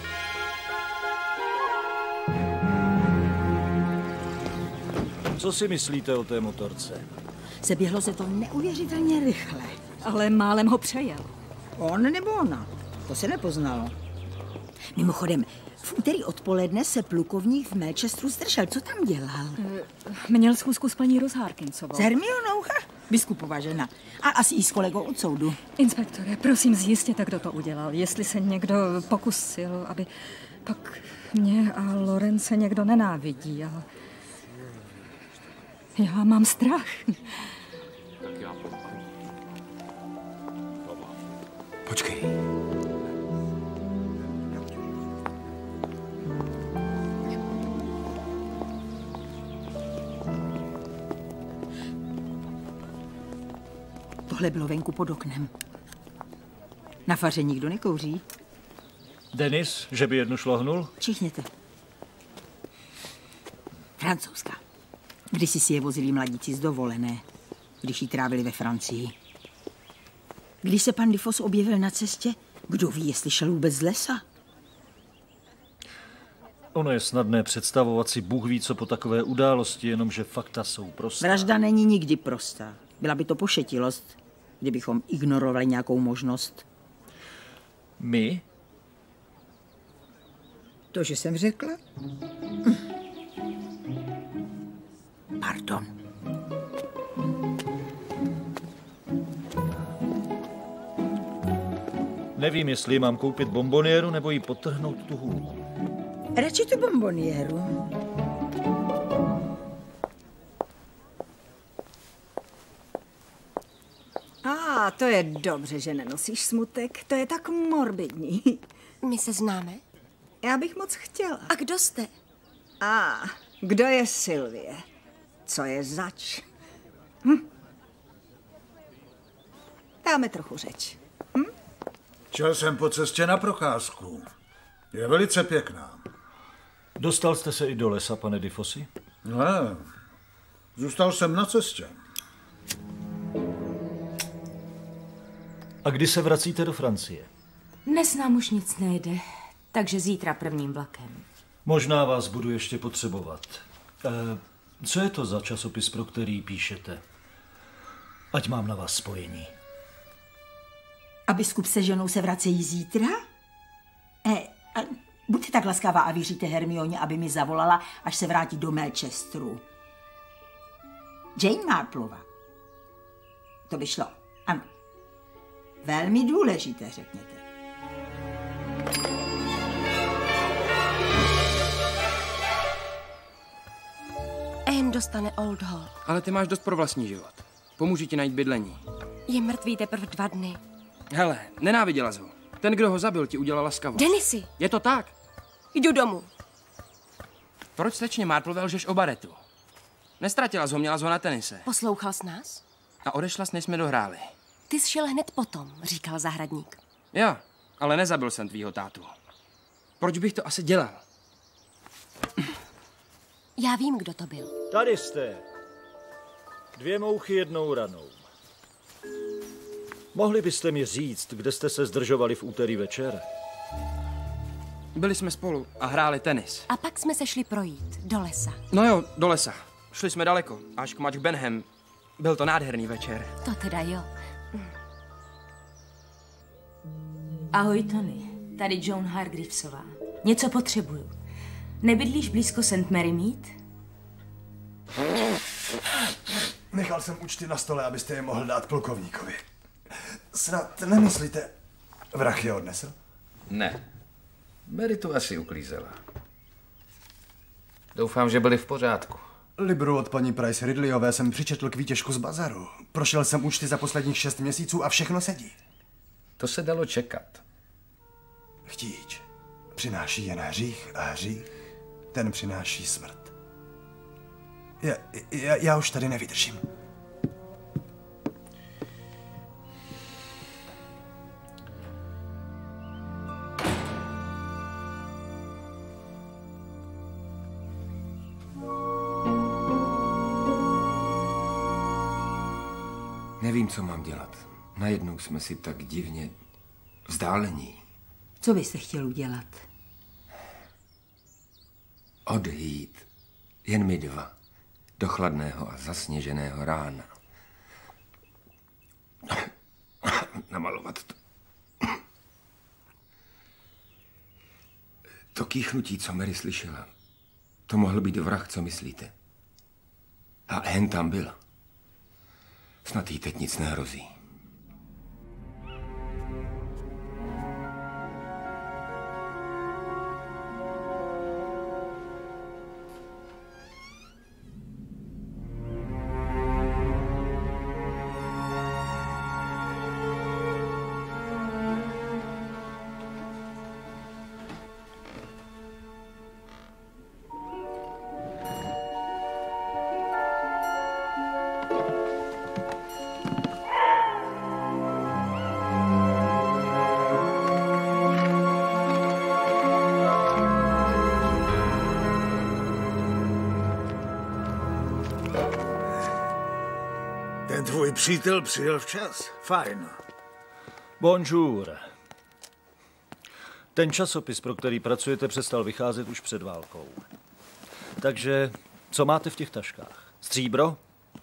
[SPEAKER 17] Co si myslíte o té motorce?
[SPEAKER 6] Seběhlo se to neuvěřitelně rychle.
[SPEAKER 11] Ale málem ho přejel.
[SPEAKER 6] On nebo ona? To se nepoznalo. Mimochodem, v úterý odpoledne se plukovník v Melchesteru zdržel. Co tam dělal?
[SPEAKER 11] Měl schůzku s paní Rose Harkinsovou.
[SPEAKER 6] S Hermionou? Ha, biskupová žena. A asi i s kolegou od soudu.
[SPEAKER 11] Inspektore, prosím, zjistěte, kdo to udělal. Jestli se někdo pokusil, aby pak mě a Lorence někdo nenávidí. A... Já mám strach.
[SPEAKER 18] Počkej.
[SPEAKER 6] Tohle bylo venku pod oknem. Na faře nikdo nekouří.
[SPEAKER 17] Denis, že by jednu šlohnul?
[SPEAKER 6] Čichněte. Francouzská. Kdysi si je vozili mladíci z dovolené, když ji trávili ve Francii. Když se pan Difos objevil na cestě, kdo ví, jestli šel vůbec z lesa?
[SPEAKER 17] Ono je snadné představovat si Bůh ví, co po takové události, jenomže fakta jsou prostá.
[SPEAKER 6] Vražda není nikdy prostá. Byla by to pošetilost, kdybychom ignorovali nějakou možnost.
[SPEAKER 17] My?
[SPEAKER 6] To, že jsem řekla? Pardon.
[SPEAKER 17] Nevím, jestli mám koupit bombonieru nebo jí podtrhnout tu hůlku.
[SPEAKER 6] Radši tu bombonieru.
[SPEAKER 12] A ah, to je dobře, že nenosíš smutek. To je tak morbidní.
[SPEAKER 9] My se známe?
[SPEAKER 12] Já bych moc chtěla.
[SPEAKER 9] A kdo jste?
[SPEAKER 12] A ah, kdo je Sylvie? Co je zač? Hm. Dáme trochu řeč. Hm?
[SPEAKER 13] Šel jsem po cestě na procházku. Je velice pěkná.
[SPEAKER 17] Dostal jste se i do lesa, pane Difosi?
[SPEAKER 13] Ne, zůstal jsem na cestě.
[SPEAKER 17] A kdy se vracíte do Francie?
[SPEAKER 9] Dnes nám už nic nejde, takže zítra prvním vlakem.
[SPEAKER 17] Možná vás budu ještě potřebovat. E, co je to za časopis, pro který píšete? Ať mám na vás spojení.
[SPEAKER 12] A biskup se ženou se vracejí zítra? E, a buďte tak laskavá a věříte Hermioně, aby mi zavolala, až se vrátí do Manchesteru. Jane Marplova. To by šlo, ano. Velmi důležité, řekněte.
[SPEAKER 19] Anne dostane Old Hall.
[SPEAKER 5] Ale ty máš dost pro vlastní život. Pomůžu ti najít bydlení.
[SPEAKER 19] Je mrtvý teprve dva dny.
[SPEAKER 5] Hele, nenáviděla jsi ho. Ten, kdo ho zabil, ti udělal laskavost.
[SPEAKER 19] Denisy!
[SPEAKER 5] Je to tak?
[SPEAKER 19] Jdu domů.
[SPEAKER 5] Proč slečně Marple lžeš o baretu? Nestratila jsi ho, měla jsi ho na tenise.
[SPEAKER 19] Poslouchal jsi nás?
[SPEAKER 5] A odešla jsi, než jsme dohráli.
[SPEAKER 19] Ty jsi šel hned potom, říkal zahradník.
[SPEAKER 5] Jo, ale nezabil jsem tvýho tátu. Proč bych to asi dělal?
[SPEAKER 19] Já vím, kdo to byl.
[SPEAKER 17] Tady jste. Dvě mouchy jednou ranou. Mohli byste mi říct, kde jste se zdržovali v úterý večer?
[SPEAKER 5] Byli jsme spolu a hráli tenis.
[SPEAKER 19] A pak jsme se šli projít do lesa.
[SPEAKER 5] No jo, do lesa. Šli jsme daleko, až k Match Benham. Byl to nádherný večer.
[SPEAKER 19] To teda jo.
[SPEAKER 9] Ahoj, Tony. Tady Joan Hargreavesová. Něco potřebuju. Nebydlíš blízko Saint Mary Mead?
[SPEAKER 15] Nechal jsem účty na stole, abyste je mohl dát plukovníkovi. Snad nemyslíte, vrah je odnesl?
[SPEAKER 2] Ne. Mary tu asi uklízela. Doufám, že byli v pořádku.
[SPEAKER 15] Libru od paní Price Ridleyové jsem přičetl k výtěžku z bazaru. Prošel jsem účty za posledních šest měsíců a všechno sedí.
[SPEAKER 2] To se dalo čekat.
[SPEAKER 15] Chtíč přináší jen hřích a hřích, ten přináší smrt. Já, já, já už tady nevydržím.
[SPEAKER 4] Nevím, co mám dělat. Najednou jsme si tak divně vzdálení.
[SPEAKER 12] Co byste chtěl udělat?
[SPEAKER 4] Odjít. Jen my dva. Do chladného a zasněženého rána. Namalovat to. To kýchnutí, co Mary slyšela, to mohl být vrah, co myslíte. A Anne tam byla. Snad jí teď nic nehrozí.
[SPEAKER 13] Tvůj přítel přijel včas. Fajn.
[SPEAKER 17] Bonjour. Ten časopis, pro který pracujete, přestal vycházet už před válkou. Takže co máte v těch taškách? Stříbro?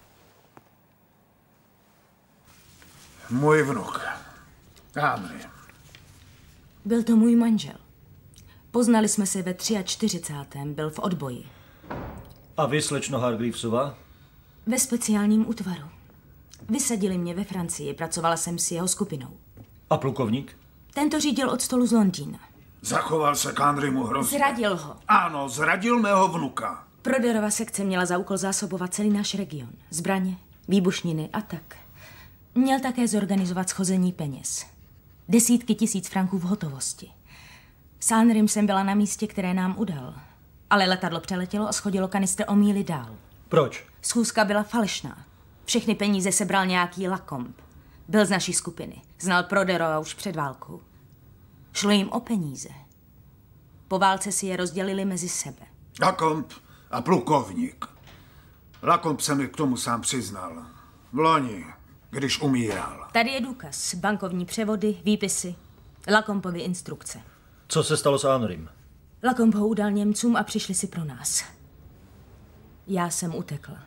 [SPEAKER 13] Můj vnuk. Henry.
[SPEAKER 9] Byl to můj manžel. Poznali jsme se ve čtyřicátém třetím Byl v odboji.
[SPEAKER 17] A vy, slečno Hargreavesová?
[SPEAKER 9] Ve speciálním útvaru. Vysadili mě ve Francii, pracovala jsem s jeho skupinou.
[SPEAKER 17] A plukovník?
[SPEAKER 9] Tento řídil od stolu z Londýna.
[SPEAKER 13] Zachoval se k Henrymu hrozně.
[SPEAKER 9] Zradil ho.
[SPEAKER 13] Ano, zradil mého vnuka.
[SPEAKER 9] Proderova sekce měla za úkol zásobovat celý náš region. Zbraně, výbušniny a tak. Měl také zorganizovat schození peněz. Desítky tisíc franků v hotovosti. S Henrym jsem byla na místě, které nám udal. Ale letadlo přeletělo a schodilo kanistr o míli dál.
[SPEAKER 17] Proč?
[SPEAKER 9] Schůzka byla falešná. Všechny peníze sebral nějaký Lacombe. Byl z naší skupiny. Znal Proderova už před válkou. Šlo jim o peníze. Po válce si je rozdělili mezi sebe.
[SPEAKER 13] Lacombe a plukovník. Lacombe se mi k tomu sám přiznal. V loni, když umíral.
[SPEAKER 9] Tady je důkaz. Bankovní převody, výpisy, Lacombeovy instrukce.
[SPEAKER 17] Co se stalo s Henrym?
[SPEAKER 9] Lacombe ho udal Němcům a přišli si pro nás. Já jsem utekla.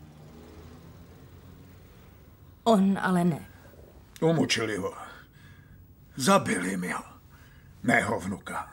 [SPEAKER 9] On ale ne.
[SPEAKER 13] Umučili ho. Zabili mi ho. Mého vnuka.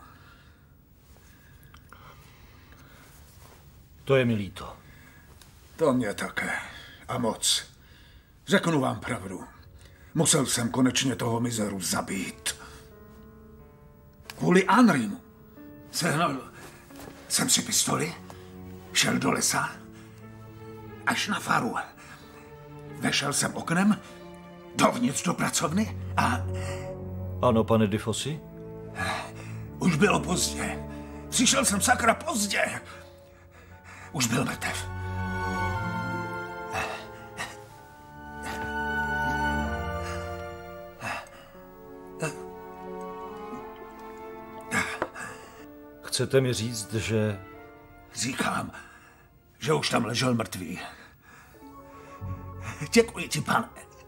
[SPEAKER 17] To je mi líto.
[SPEAKER 13] To mě také. A moc. Řeknu vám pravdu. Musel jsem konečně toho mizeru zabít. Kvůli Henrymu. Sehnal jsem si pistoli, šel do lesa, až na faru. Vešel jsem oknem, dovnitř do pracovny a...
[SPEAKER 17] Ano, pane Defossy?
[SPEAKER 13] Už bylo pozdě. Přišel jsem sakra pozdě. Už byl mrtev.
[SPEAKER 17] Chcete mi říct, že...
[SPEAKER 13] Říkám, že už tam ležel mrtvý. Děkuji ti, pane.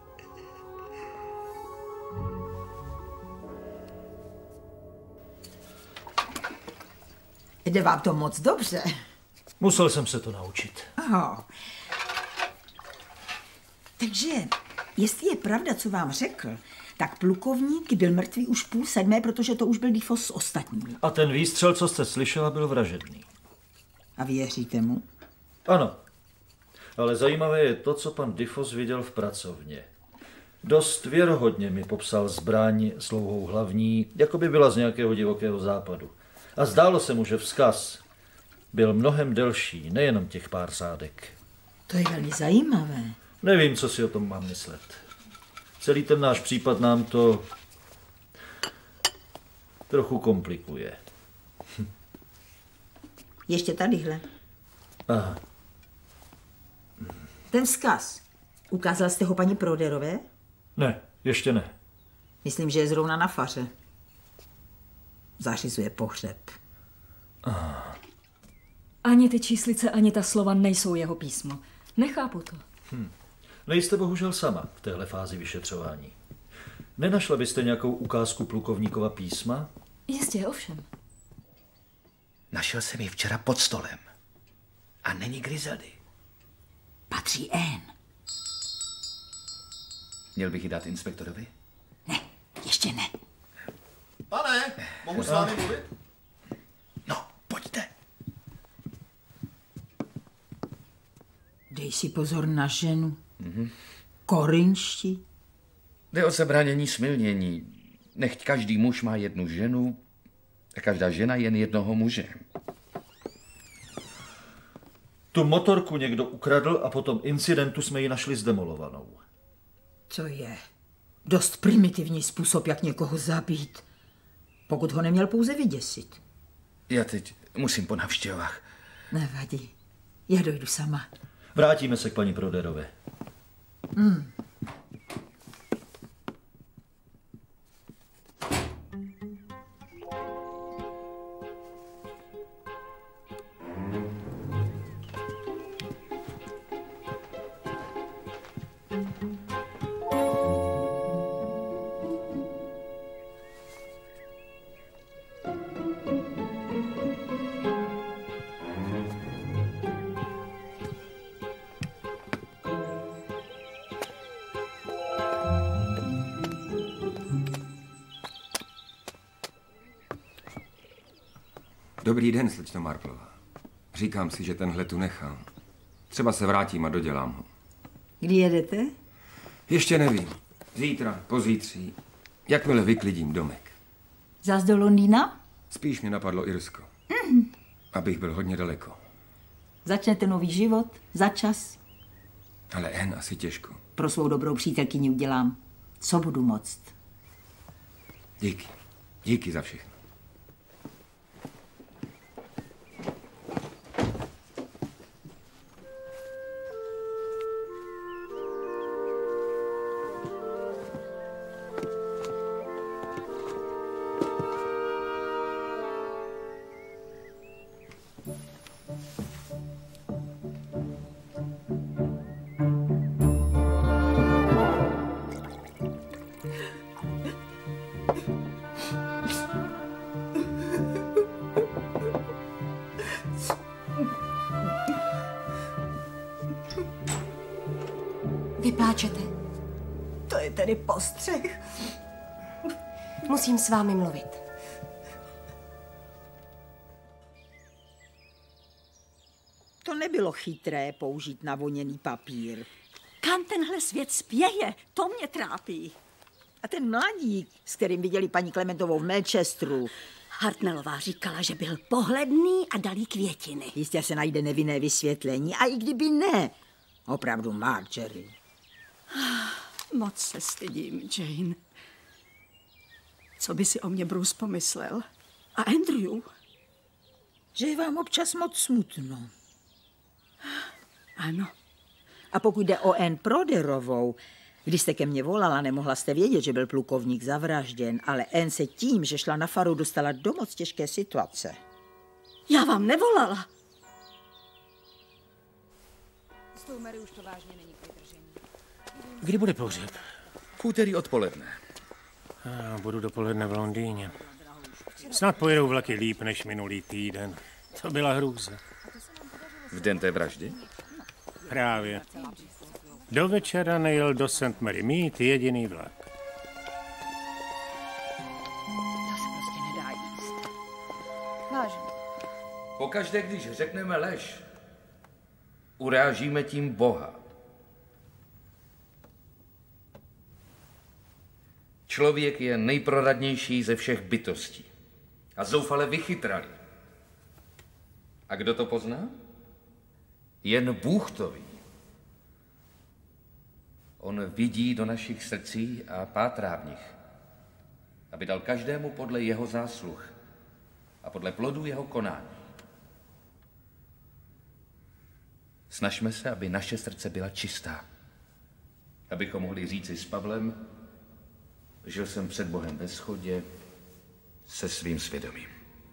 [SPEAKER 12] Jde vám to moc dobře.
[SPEAKER 17] Musel jsem se to naučit.
[SPEAKER 12] Aha. Takže, jestli je pravda, co vám řekl, tak plukovník byl mrtvý už půl sedmé, protože to už byl Defosse s ostatními.
[SPEAKER 17] A ten výstřel, co jste slyšela, byl vražedný.
[SPEAKER 12] A věříte mu?
[SPEAKER 17] Ano. Ale zajímavé je to, co pan Defosse viděl v pracovně. Dost věrohodně mi popsal zbraň s dlouhou hlavní, jako by byla z nějakého divokého západu. A zdálo se mu, že vzkaz byl mnohem delší, nejenom těch pár řádek.
[SPEAKER 12] To je velmi zajímavé.
[SPEAKER 17] Nevím, co si o tom mám myslet. Celý ten náš případ nám to trochu komplikuje.
[SPEAKER 12] Ještě tadyhle.
[SPEAKER 17] Aha.
[SPEAKER 12] Ten vzkaz. Ukázal jste ho paní Proderové?
[SPEAKER 17] Ne, ještě ne.
[SPEAKER 12] Myslím, že je zrovna na faře. Zařizuje pohřeb.
[SPEAKER 17] Aha.
[SPEAKER 11] Ani ty číslice, ani ta slova nejsou jeho písmo. Nechápu to.
[SPEAKER 17] Hm. Nejste bohužel sama v téhle fázi vyšetřování. Nenašla byste nějakou ukázku plukovníkova písma?
[SPEAKER 11] Jistě, ovšem.
[SPEAKER 2] Našel jsem ji včera pod stolem. A není Griseldy.
[SPEAKER 12] Patří Anne.
[SPEAKER 2] Měl bych ji dát inspektorovi?
[SPEAKER 12] Ne, ještě ne.
[SPEAKER 20] Pane, mohu s vámi mluvit?
[SPEAKER 2] No, pojďte.
[SPEAKER 12] Dej si pozor na ženu.
[SPEAKER 2] Mhm.
[SPEAKER 12] Korinští.
[SPEAKER 2] Jde o zabránění smilnění. Nechť každý muž má jednu ženu a každá žena jen jednoho muže.
[SPEAKER 17] Tu motorku někdo ukradl a po tom incidentu jsme ji našli zdemolovanou.
[SPEAKER 12] To je dost primitivní způsob, jak někoho zabít. Pokud ho neměl pouze vyděsit.
[SPEAKER 2] Já teď musím po navštěvách.
[SPEAKER 12] Nevadí. Já dojdu sama.
[SPEAKER 17] Vrátíme se k paní Proderové.
[SPEAKER 12] Hmm.
[SPEAKER 4] Dobrý den, slečno Marplová. Říkám si, že tenhle tu nechám. Třeba se vrátím a dodělám ho.
[SPEAKER 12] Kdy jedete?
[SPEAKER 4] Ještě nevím. Zítra, pozítří. Jakmile vyklidím domek.
[SPEAKER 12] Zas do Londýna?
[SPEAKER 4] Spíš mě napadlo Irsko.
[SPEAKER 12] Mm.
[SPEAKER 4] Abych byl hodně daleko.
[SPEAKER 12] Začnete nový život? Za čas?
[SPEAKER 4] Ale jen asi těžko.
[SPEAKER 12] Pro svou dobrou přítelkyni udělám, co budu moct.
[SPEAKER 4] Díky. Díky za všechno.
[SPEAKER 19] Vy pláčete?
[SPEAKER 6] To je tedy postřeh.
[SPEAKER 19] Musím s vámi mluvit.
[SPEAKER 12] To nebylo chytré použít navoněný papír.
[SPEAKER 6] Kam tenhle svět spěje? To mě trápí.
[SPEAKER 12] A ten mladík, s kterým viděli paní Klementovou v Manchesteru.
[SPEAKER 6] Hartnelová říkala, že byl pohledný a dal jí květiny.
[SPEAKER 12] Jistě se najde nevinné vysvětlení, a i kdyby ne. Opravdu Marjorie.
[SPEAKER 6] Moc se stydím, Jane. Co by si o mě Bruce pomyslel? A Andrew?
[SPEAKER 12] Že je vám občas moc smutno.
[SPEAKER 6] Ano.
[SPEAKER 12] A pokud jde o Anne Proderovou, když jste ke mně volala, nemohla jste vědět, že byl plukovník zavražděn, ale Anne se tím, že šla na faru, dostala do moc těžké situace.
[SPEAKER 6] Já vám nevolala.
[SPEAKER 3] S tou Mary už to vážně není k vydržení.
[SPEAKER 14] Kdy bude pohřeb?
[SPEAKER 2] V úterý odpoledne.
[SPEAKER 14] Já budu dopoledne v Londýně. Snad pojedou vlaky líp než minulý týden. To byla hrůza.
[SPEAKER 2] V den té vraždy?
[SPEAKER 14] Právě. Do večera nejel do Saint Mary Mead jediný vlak.
[SPEAKER 3] To se prostě nedá jíst. Vážně.
[SPEAKER 2] Pokaždé, když řekneme lež, urážíme tím Boha. Člověk je nejproradnější ze všech bytostí a zoufale vychytralý. A kdo to pozná? Jen Bůh to ví. On vidí do našich srdcí a pátrá v nich, aby dal každému podle jeho zásluh a podle plodů jeho konání. Snažme se, aby naše srdce byla čistá, abychom mohli říci s Pavlem, žil jsem před Bohem ve shodě se svým svědomím.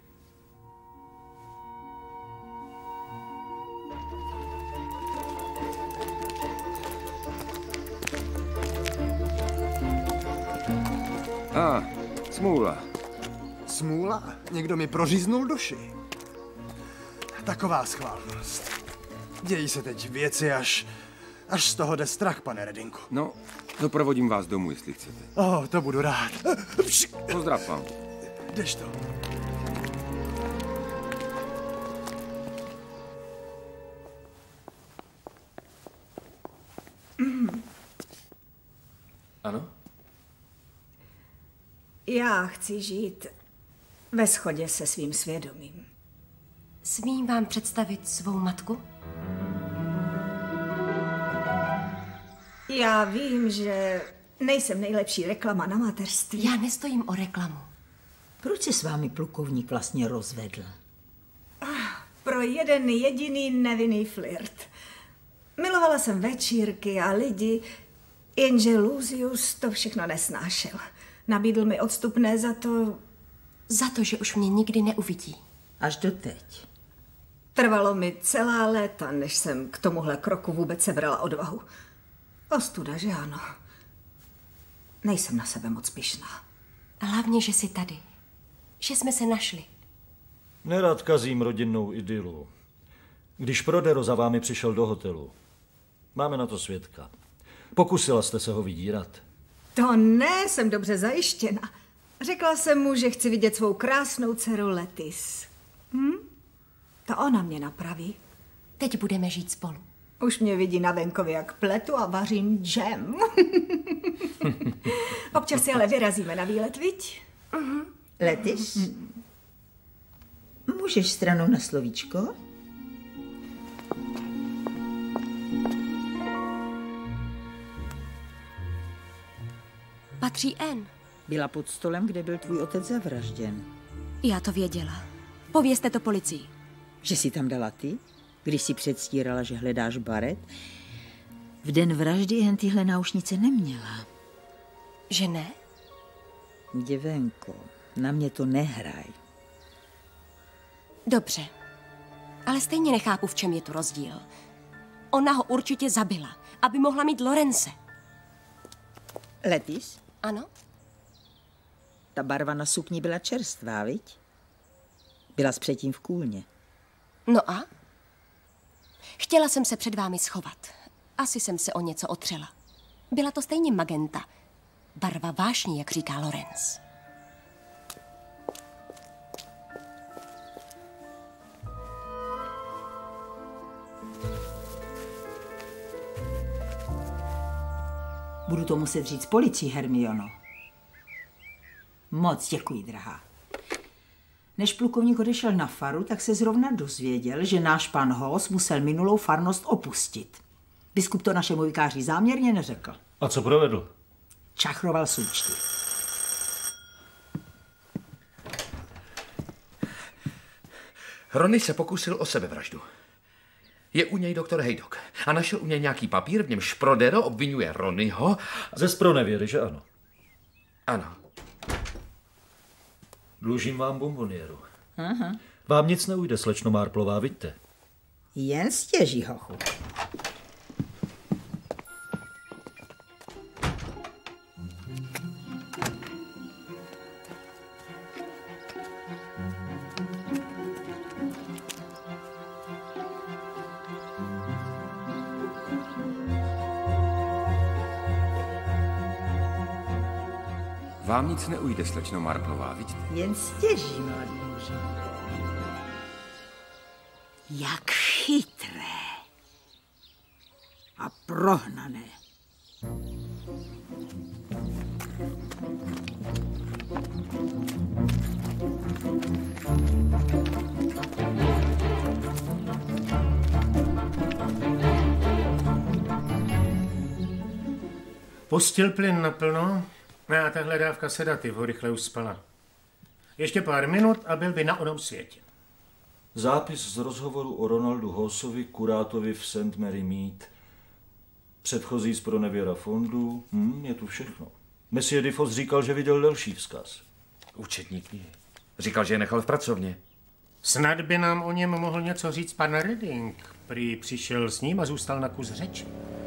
[SPEAKER 4] A, ah, smůla.
[SPEAKER 15] Smůla? Někdo mi proříznul duši. Taková schválnost. Dějí se teď věci, až... až z toho jde strach, pane Redinku.
[SPEAKER 4] No, doprovodím vás domů, jestli chcete.
[SPEAKER 15] Oh, to budu rád.
[SPEAKER 4] Pozdrav vám.
[SPEAKER 15] Jdeš to.
[SPEAKER 2] Ano?
[SPEAKER 6] Já chci žít ve shodě se svým svědomím.
[SPEAKER 19] Smím vám představit svou matku?
[SPEAKER 6] Já vím, že nejsem nejlepší reklama na mateřství.
[SPEAKER 19] Já nestojím o reklamu.
[SPEAKER 12] Proč se s vámi plukovník vlastně rozvedl?
[SPEAKER 6] Pro jeden jediný nevinný flirt. Milovala jsem večírky a lidi, jenže Lucius to všechno nesnášel. Nabídl mi odstupné za to...
[SPEAKER 19] Za to, že už mě nikdy neuvidí.
[SPEAKER 12] Až doteď.
[SPEAKER 6] Trvalo mi celá léta, než jsem k tomuhle kroku vůbec sebrala odvahu. Ostuda, že ano. Nejsem na sebe moc pyšná.
[SPEAKER 19] Hlavně, že jsi tady. Že jsme se našli.
[SPEAKER 17] Nerad kazím rodinnou idylu. Když Prodero za vámi přišel do hotelu, máme na to svědka. Pokusila jste se ho vydírat?
[SPEAKER 6] To ne, jsem dobře zajištěna. Řekla jsem mu, že chci vidět svou krásnou dceru Letis. Hm? To ona mě napraví.
[SPEAKER 19] Teď budeme žít spolu.
[SPEAKER 6] Už mě vidí na venkově, jak pletu a vařím džem. Občas si ale vyrazíme na výlet, viď?
[SPEAKER 12] Uh-huh. Letis? Uh-huh. Můžeš stranou na slovíčko?
[SPEAKER 19] Patří Anne.
[SPEAKER 12] Byla pod stolem, kde byl tvůj otec zavražděn.
[SPEAKER 19] Já to věděla. Povězte to policii.
[SPEAKER 12] Že jsi tam dala ty? Když jsi předstírala, že hledáš baret? V den vraždy jen tyhle náušnice neměla.
[SPEAKER 19] Že ne?
[SPEAKER 12] Děvenko, na mě to nehraj.
[SPEAKER 19] Dobře, ale stejně nechápu, v čem je tu rozdíl. Ona ho určitě zabila, aby mohla mít Lorence.
[SPEAKER 12] Letis?
[SPEAKER 19] Ano?
[SPEAKER 12] Ta ta barva na sukni byla čerstvá, viď? Byla jsi předtím v kůlně.
[SPEAKER 19] No a? Chtěla jsem se před vámi schovat. Asi jsem se o něco otřela. Byla to stejně magenta. Barva vášní, jak říká Lorenz.
[SPEAKER 12] Budu to muset říct policii, Hermiono. Moc děkuji, drahá. Než plukovník odešel na faru, tak se zrovna dozvěděl, že náš pan Hoss musel minulou farnost opustit. Biskup to našemu vikáři záměrně neřekl.
[SPEAKER 17] A co provedl?
[SPEAKER 12] Čachroval s účty.
[SPEAKER 2] Ronny se pokusil o sebevraždu. Je u něj doktor Haydock a našel u něj nějaký papír, v němž Prodero obvinuje Ronnyho.
[SPEAKER 17] Ze zpronevěry, že ano?
[SPEAKER 2] Ano.
[SPEAKER 17] Dlužím vám bombonieru.
[SPEAKER 12] Aha.
[SPEAKER 17] Vám nic neujde, slečno Marplová, vidíte.
[SPEAKER 12] Jen stěží, hochu.
[SPEAKER 4] Vám nic neujde, slečno Marplová, vidíte?
[SPEAKER 12] Jen stěží, mladý muži. Jak chytré a prohnané.
[SPEAKER 14] Pustil plyn naplno a tahle dávka sedativ rychle už spala. Ještě pár minut a byl by na onom světě.
[SPEAKER 17] Zápis z rozhovoru o Ronaldu Hossovi, kurátovi v Saint Mary Mead. Předchozí z pronevěra fondu. Hm, je tu všechno. Monsieur Diffos říkal, že viděl další vzkaz.
[SPEAKER 2] Účetník je. Říkal, že je nechal v pracovně.
[SPEAKER 14] Snad by nám o něm mohl něco říct pan Redding. Prý přišel s ním a zůstal na kus řeči.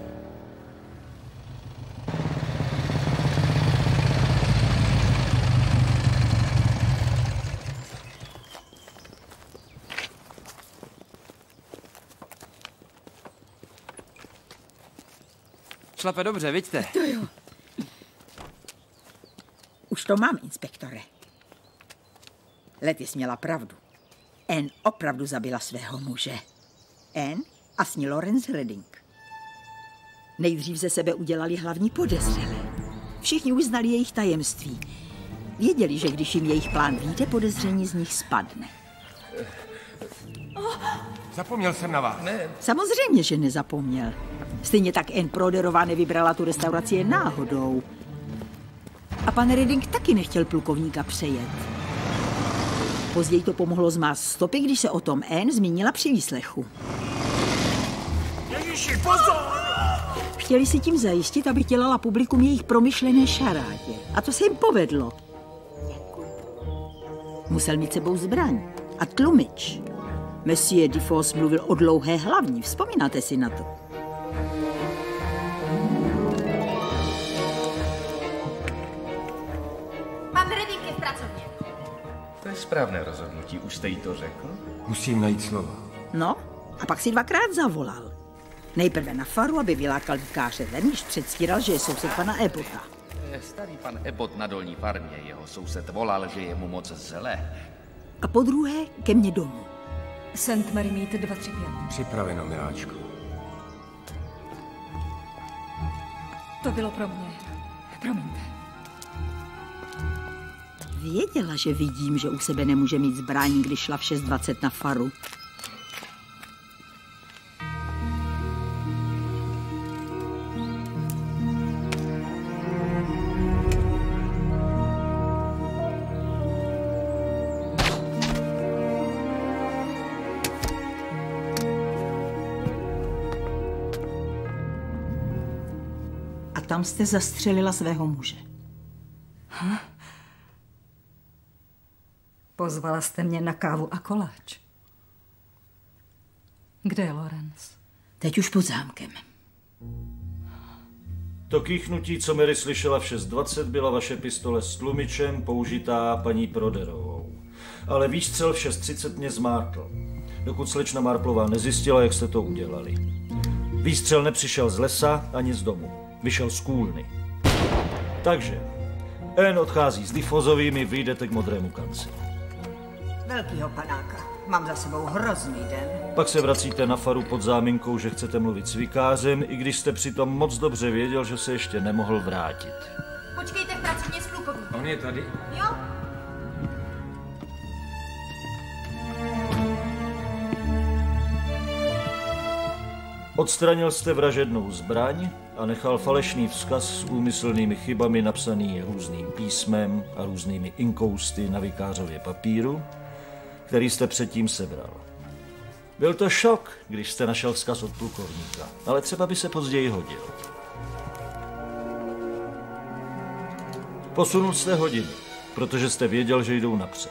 [SPEAKER 5] Šlape dobře, vidíte?
[SPEAKER 12] To jo. Už to mám, inspektore. Letis měla pravdu. Anne opravdu zabila svého muže. Anne a s ní Lorenz Redding. Nejdřív ze sebe udělali hlavní podezřelé. Všichni už znali jejich tajemství. Věděli, že když jim jejich plán vyjde, podezření z nich spadne.
[SPEAKER 4] Zapomněl jsem na vás.
[SPEAKER 2] Ne.
[SPEAKER 12] Samozřejmě, že nezapomněl. Stejně tak Anne Proderová nevybrala tu restauraci jen náhodou. A pan Redding taky nechtěl plukovníka přejet. Později to pomohlo zmást stopy, když se o tom Anne zmínila při výslechu.
[SPEAKER 13] Ježiši, pozor!
[SPEAKER 12] Chtěli si tím zajistit, aby dělala publikum jejich promyšlené šarádě. A to se jim povedlo. Musel mít sebou zbraň a tlumič. Monsieur Diffos mluvil o dlouhé hlavní. Vzpomínáte si na to?
[SPEAKER 10] Pan Redding je v pracovně.
[SPEAKER 2] To je správné rozhodnutí, už jste jí to řekl?
[SPEAKER 4] Musím najít slova.
[SPEAKER 12] No, a pak si dvakrát zavolal. Nejprve na faru, aby vylákal vikáře ven, když předstíral, že je soused pana Ebbota.
[SPEAKER 2] Starý pan Ebbot na dolní farmě, jeho soused volal, že je mu moc zlé.
[SPEAKER 12] A po druhé ke mně domů.
[SPEAKER 11] Saint Mary Mead dva tři pět.
[SPEAKER 4] Připraveno, miláčku.
[SPEAKER 11] To bylo pro mě. Promiňte.
[SPEAKER 12] Věděla, že vidím, že u sebe nemůže mít zbraň, když šla v šest dvacet na faru. Tam jste zastřelila svého muže.
[SPEAKER 11] Hm? Pozvala jste mě na kávu a koláč. Kde je Lorenz?
[SPEAKER 12] Teď už pod zámkem.
[SPEAKER 17] To kýchnutí, co Mary slyšela v šest dvacet, byla vaše pistole s tlumičem použitá paní Proderovou. Ale výstřel v šest třicet mě zmátl, dokud slečna Marplová nezjistila, jak jste to udělali. Výstřel nepřišel z lesa ani z domu. Vyšel z kůlny. Takže Anne odchází s Diffozovými, vyjdete k Modrému kanci.
[SPEAKER 12] Velkýho panáka. Mám za sebou hrozný den.
[SPEAKER 17] Pak se vracíte na faru pod záminkou, že chcete mluvit s vikářem, i když jste přitom moc dobře věděl, že se ještě nemohl vrátit.
[SPEAKER 10] Počkejte v pracovně s plukovníkem.
[SPEAKER 4] On je tady?
[SPEAKER 10] Jo.
[SPEAKER 17] Odstranil jste vražednou zbraň a nechal falešný vzkaz s úmyslnými chybami napsaný různým písmem a různými inkousty na vikářově papíru, který jste předtím sebral. Byl to šok, když jste našel vzkaz od plukovníka, ale třeba by se později hodil. Posunul jste hodiny, protože jste věděl, že jdou napřed.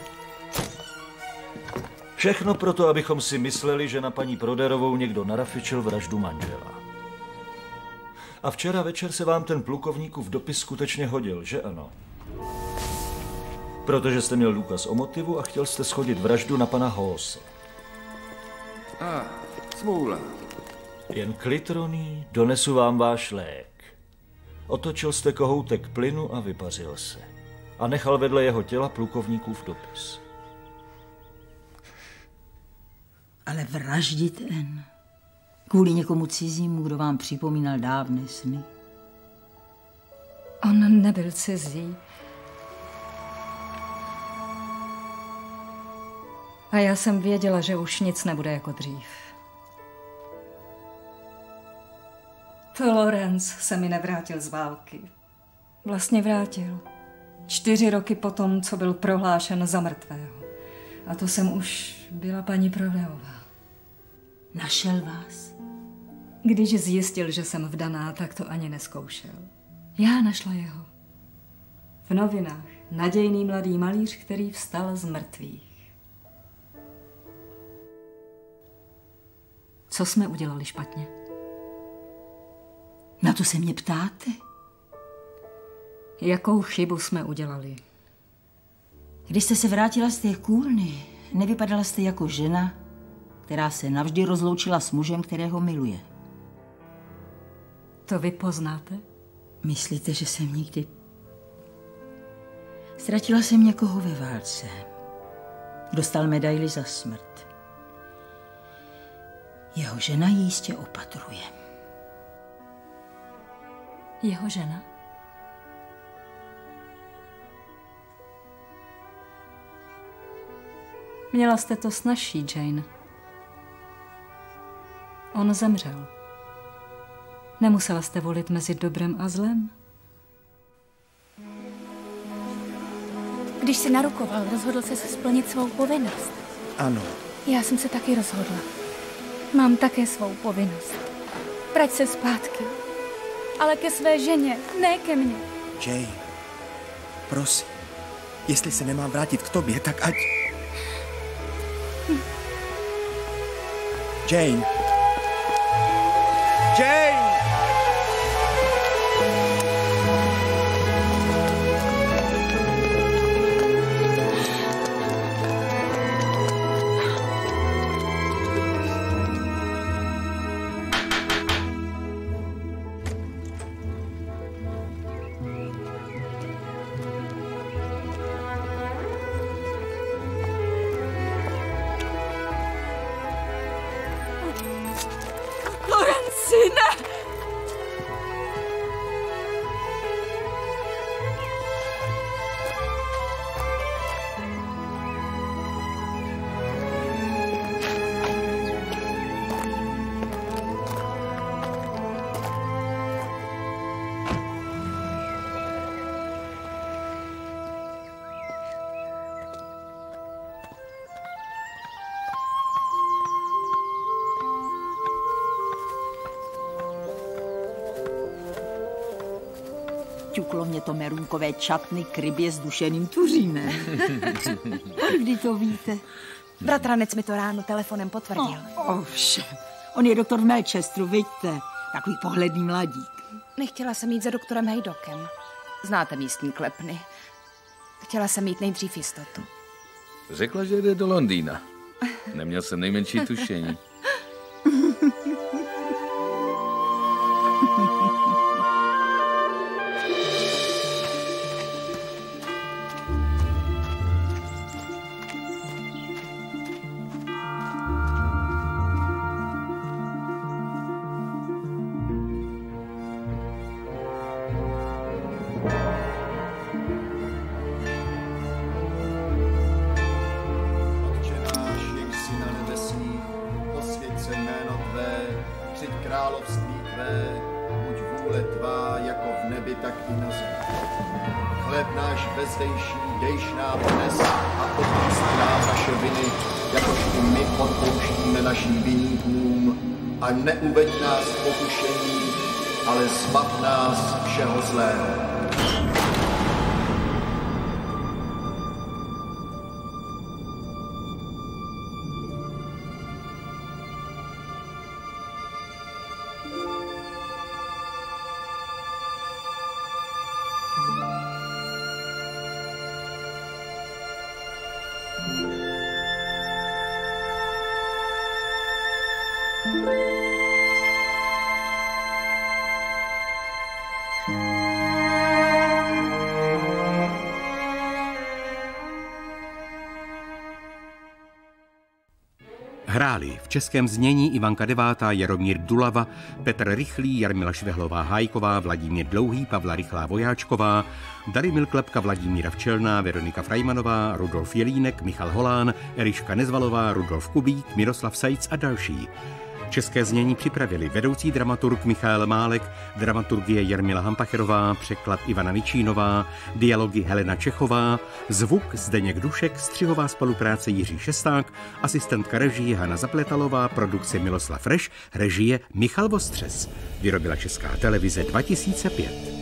[SPEAKER 17] Všechno proto, abychom si mysleli, že na paní Proderovou někdo narafičil vraždu manžela. A včera večer se vám ten plukovníkův dopis skutečně hodil, že ano? Protože jste měl důkaz o motivu a chtěl jste shodit vraždu na pana Hoose.
[SPEAKER 4] A, smůla.
[SPEAKER 17] Jen klid, Ronnie, donesu vám váš lék. Otočil jste kohoutek plynu a vypařil se. A nechal vedle jeho těla plukovníkův dopis.
[SPEAKER 12] Ale vraždit, Anne, kvůli někomu cizímu, kdo vám připomínal dávné sny.
[SPEAKER 11] On nebyl cizí. A já jsem věděla, že už nic nebude jako dřív. To Lorenz se mi nevrátil z války. Vlastně vrátil. Čtyři roky potom, co byl prohlášen za mrtvého. A to jsem už byla paní Proderová.
[SPEAKER 12] Našel vás?
[SPEAKER 11] Když zjistil, že jsem vdaná, tak to ani neskoušel. Já našla jeho. V novinách nadějný mladý malíř, který vstal z mrtvých. Co jsme udělali špatně?
[SPEAKER 12] Na to se mě ptáte?
[SPEAKER 11] Jakou chybu jsme udělali?
[SPEAKER 12] Když jste se vrátila z té kůlny, nevypadala jste jako žena, která se navždy rozloučila s mužem, kterého miluje.
[SPEAKER 11] To vy poznáte?
[SPEAKER 12] Myslíte, že jsem nikdy... Ztratila jsem někoho ve válce. Dostal medaili za smrt. Jeho žena ji jistě opatruje.
[SPEAKER 11] Jeho žena? Měla jste to snazší, Jane. On zemřel. Nemusela jste volit mezi dobrem a zlem?
[SPEAKER 10] Když se narukoval, rozhodl se splnit svou povinnost.
[SPEAKER 18] Ano.
[SPEAKER 10] Já jsem se taky rozhodla. Mám také svou povinnost. Vrať se zpátky. Ale ke své ženě, ne ke mně.
[SPEAKER 18] Jane, prosím, jestli se nemám vrátit k tobě, tak ať... Jane! Jane!
[SPEAKER 10] Lorencine!
[SPEAKER 12] Ťuklo mě to merunkové čapny k rybě s dušeným tuřínem. Kdy to víte?
[SPEAKER 3] Bratranec mi to ráno telefonem potvrdil.
[SPEAKER 12] No, ovšem. On je doktor v Manchesteru, vidíte. Takový pohledný mladík.
[SPEAKER 3] Nechtěla jsem jít za doktorem Hejdokem. Znáte místní klepny. Chtěla jsem mít nejdřív jistotu.
[SPEAKER 2] Řekla, že jde do Londýna. Neměl jsem nejmenší tušení.
[SPEAKER 20] A neuveď nás v pokušení, ale zbav nás všeho zlého.
[SPEAKER 1] Hráli v českém znění Ivanka devátá, Jaromír Dulava, Petr Rychlý, Jarmila Švehlová-Hájková, Vladimír Dlouhý, Pavla Rychlá Vojáčková, Darymil Klepka, Vladimíra Včelná, Veronika Frajmanová, Rudolf Jelínek, Michal Holán, Eliška Nezvalová, Rudolf Kubík, Miroslav Sajc a další. České znění připravili vedoucí dramaturg Michael Málek, dramaturgie Jarmila Hampacherová, překlad Ivana Vičínová, dialogy Helena Čechová, zvuk Zdeněk Dušek, střihová spolupráce Jiří Šesták, asistentka režie Hana Zapletalová, produkce Miloslav Reš, režie Michal Vostřes. Vyrobila Česká televize dva tisíce pět.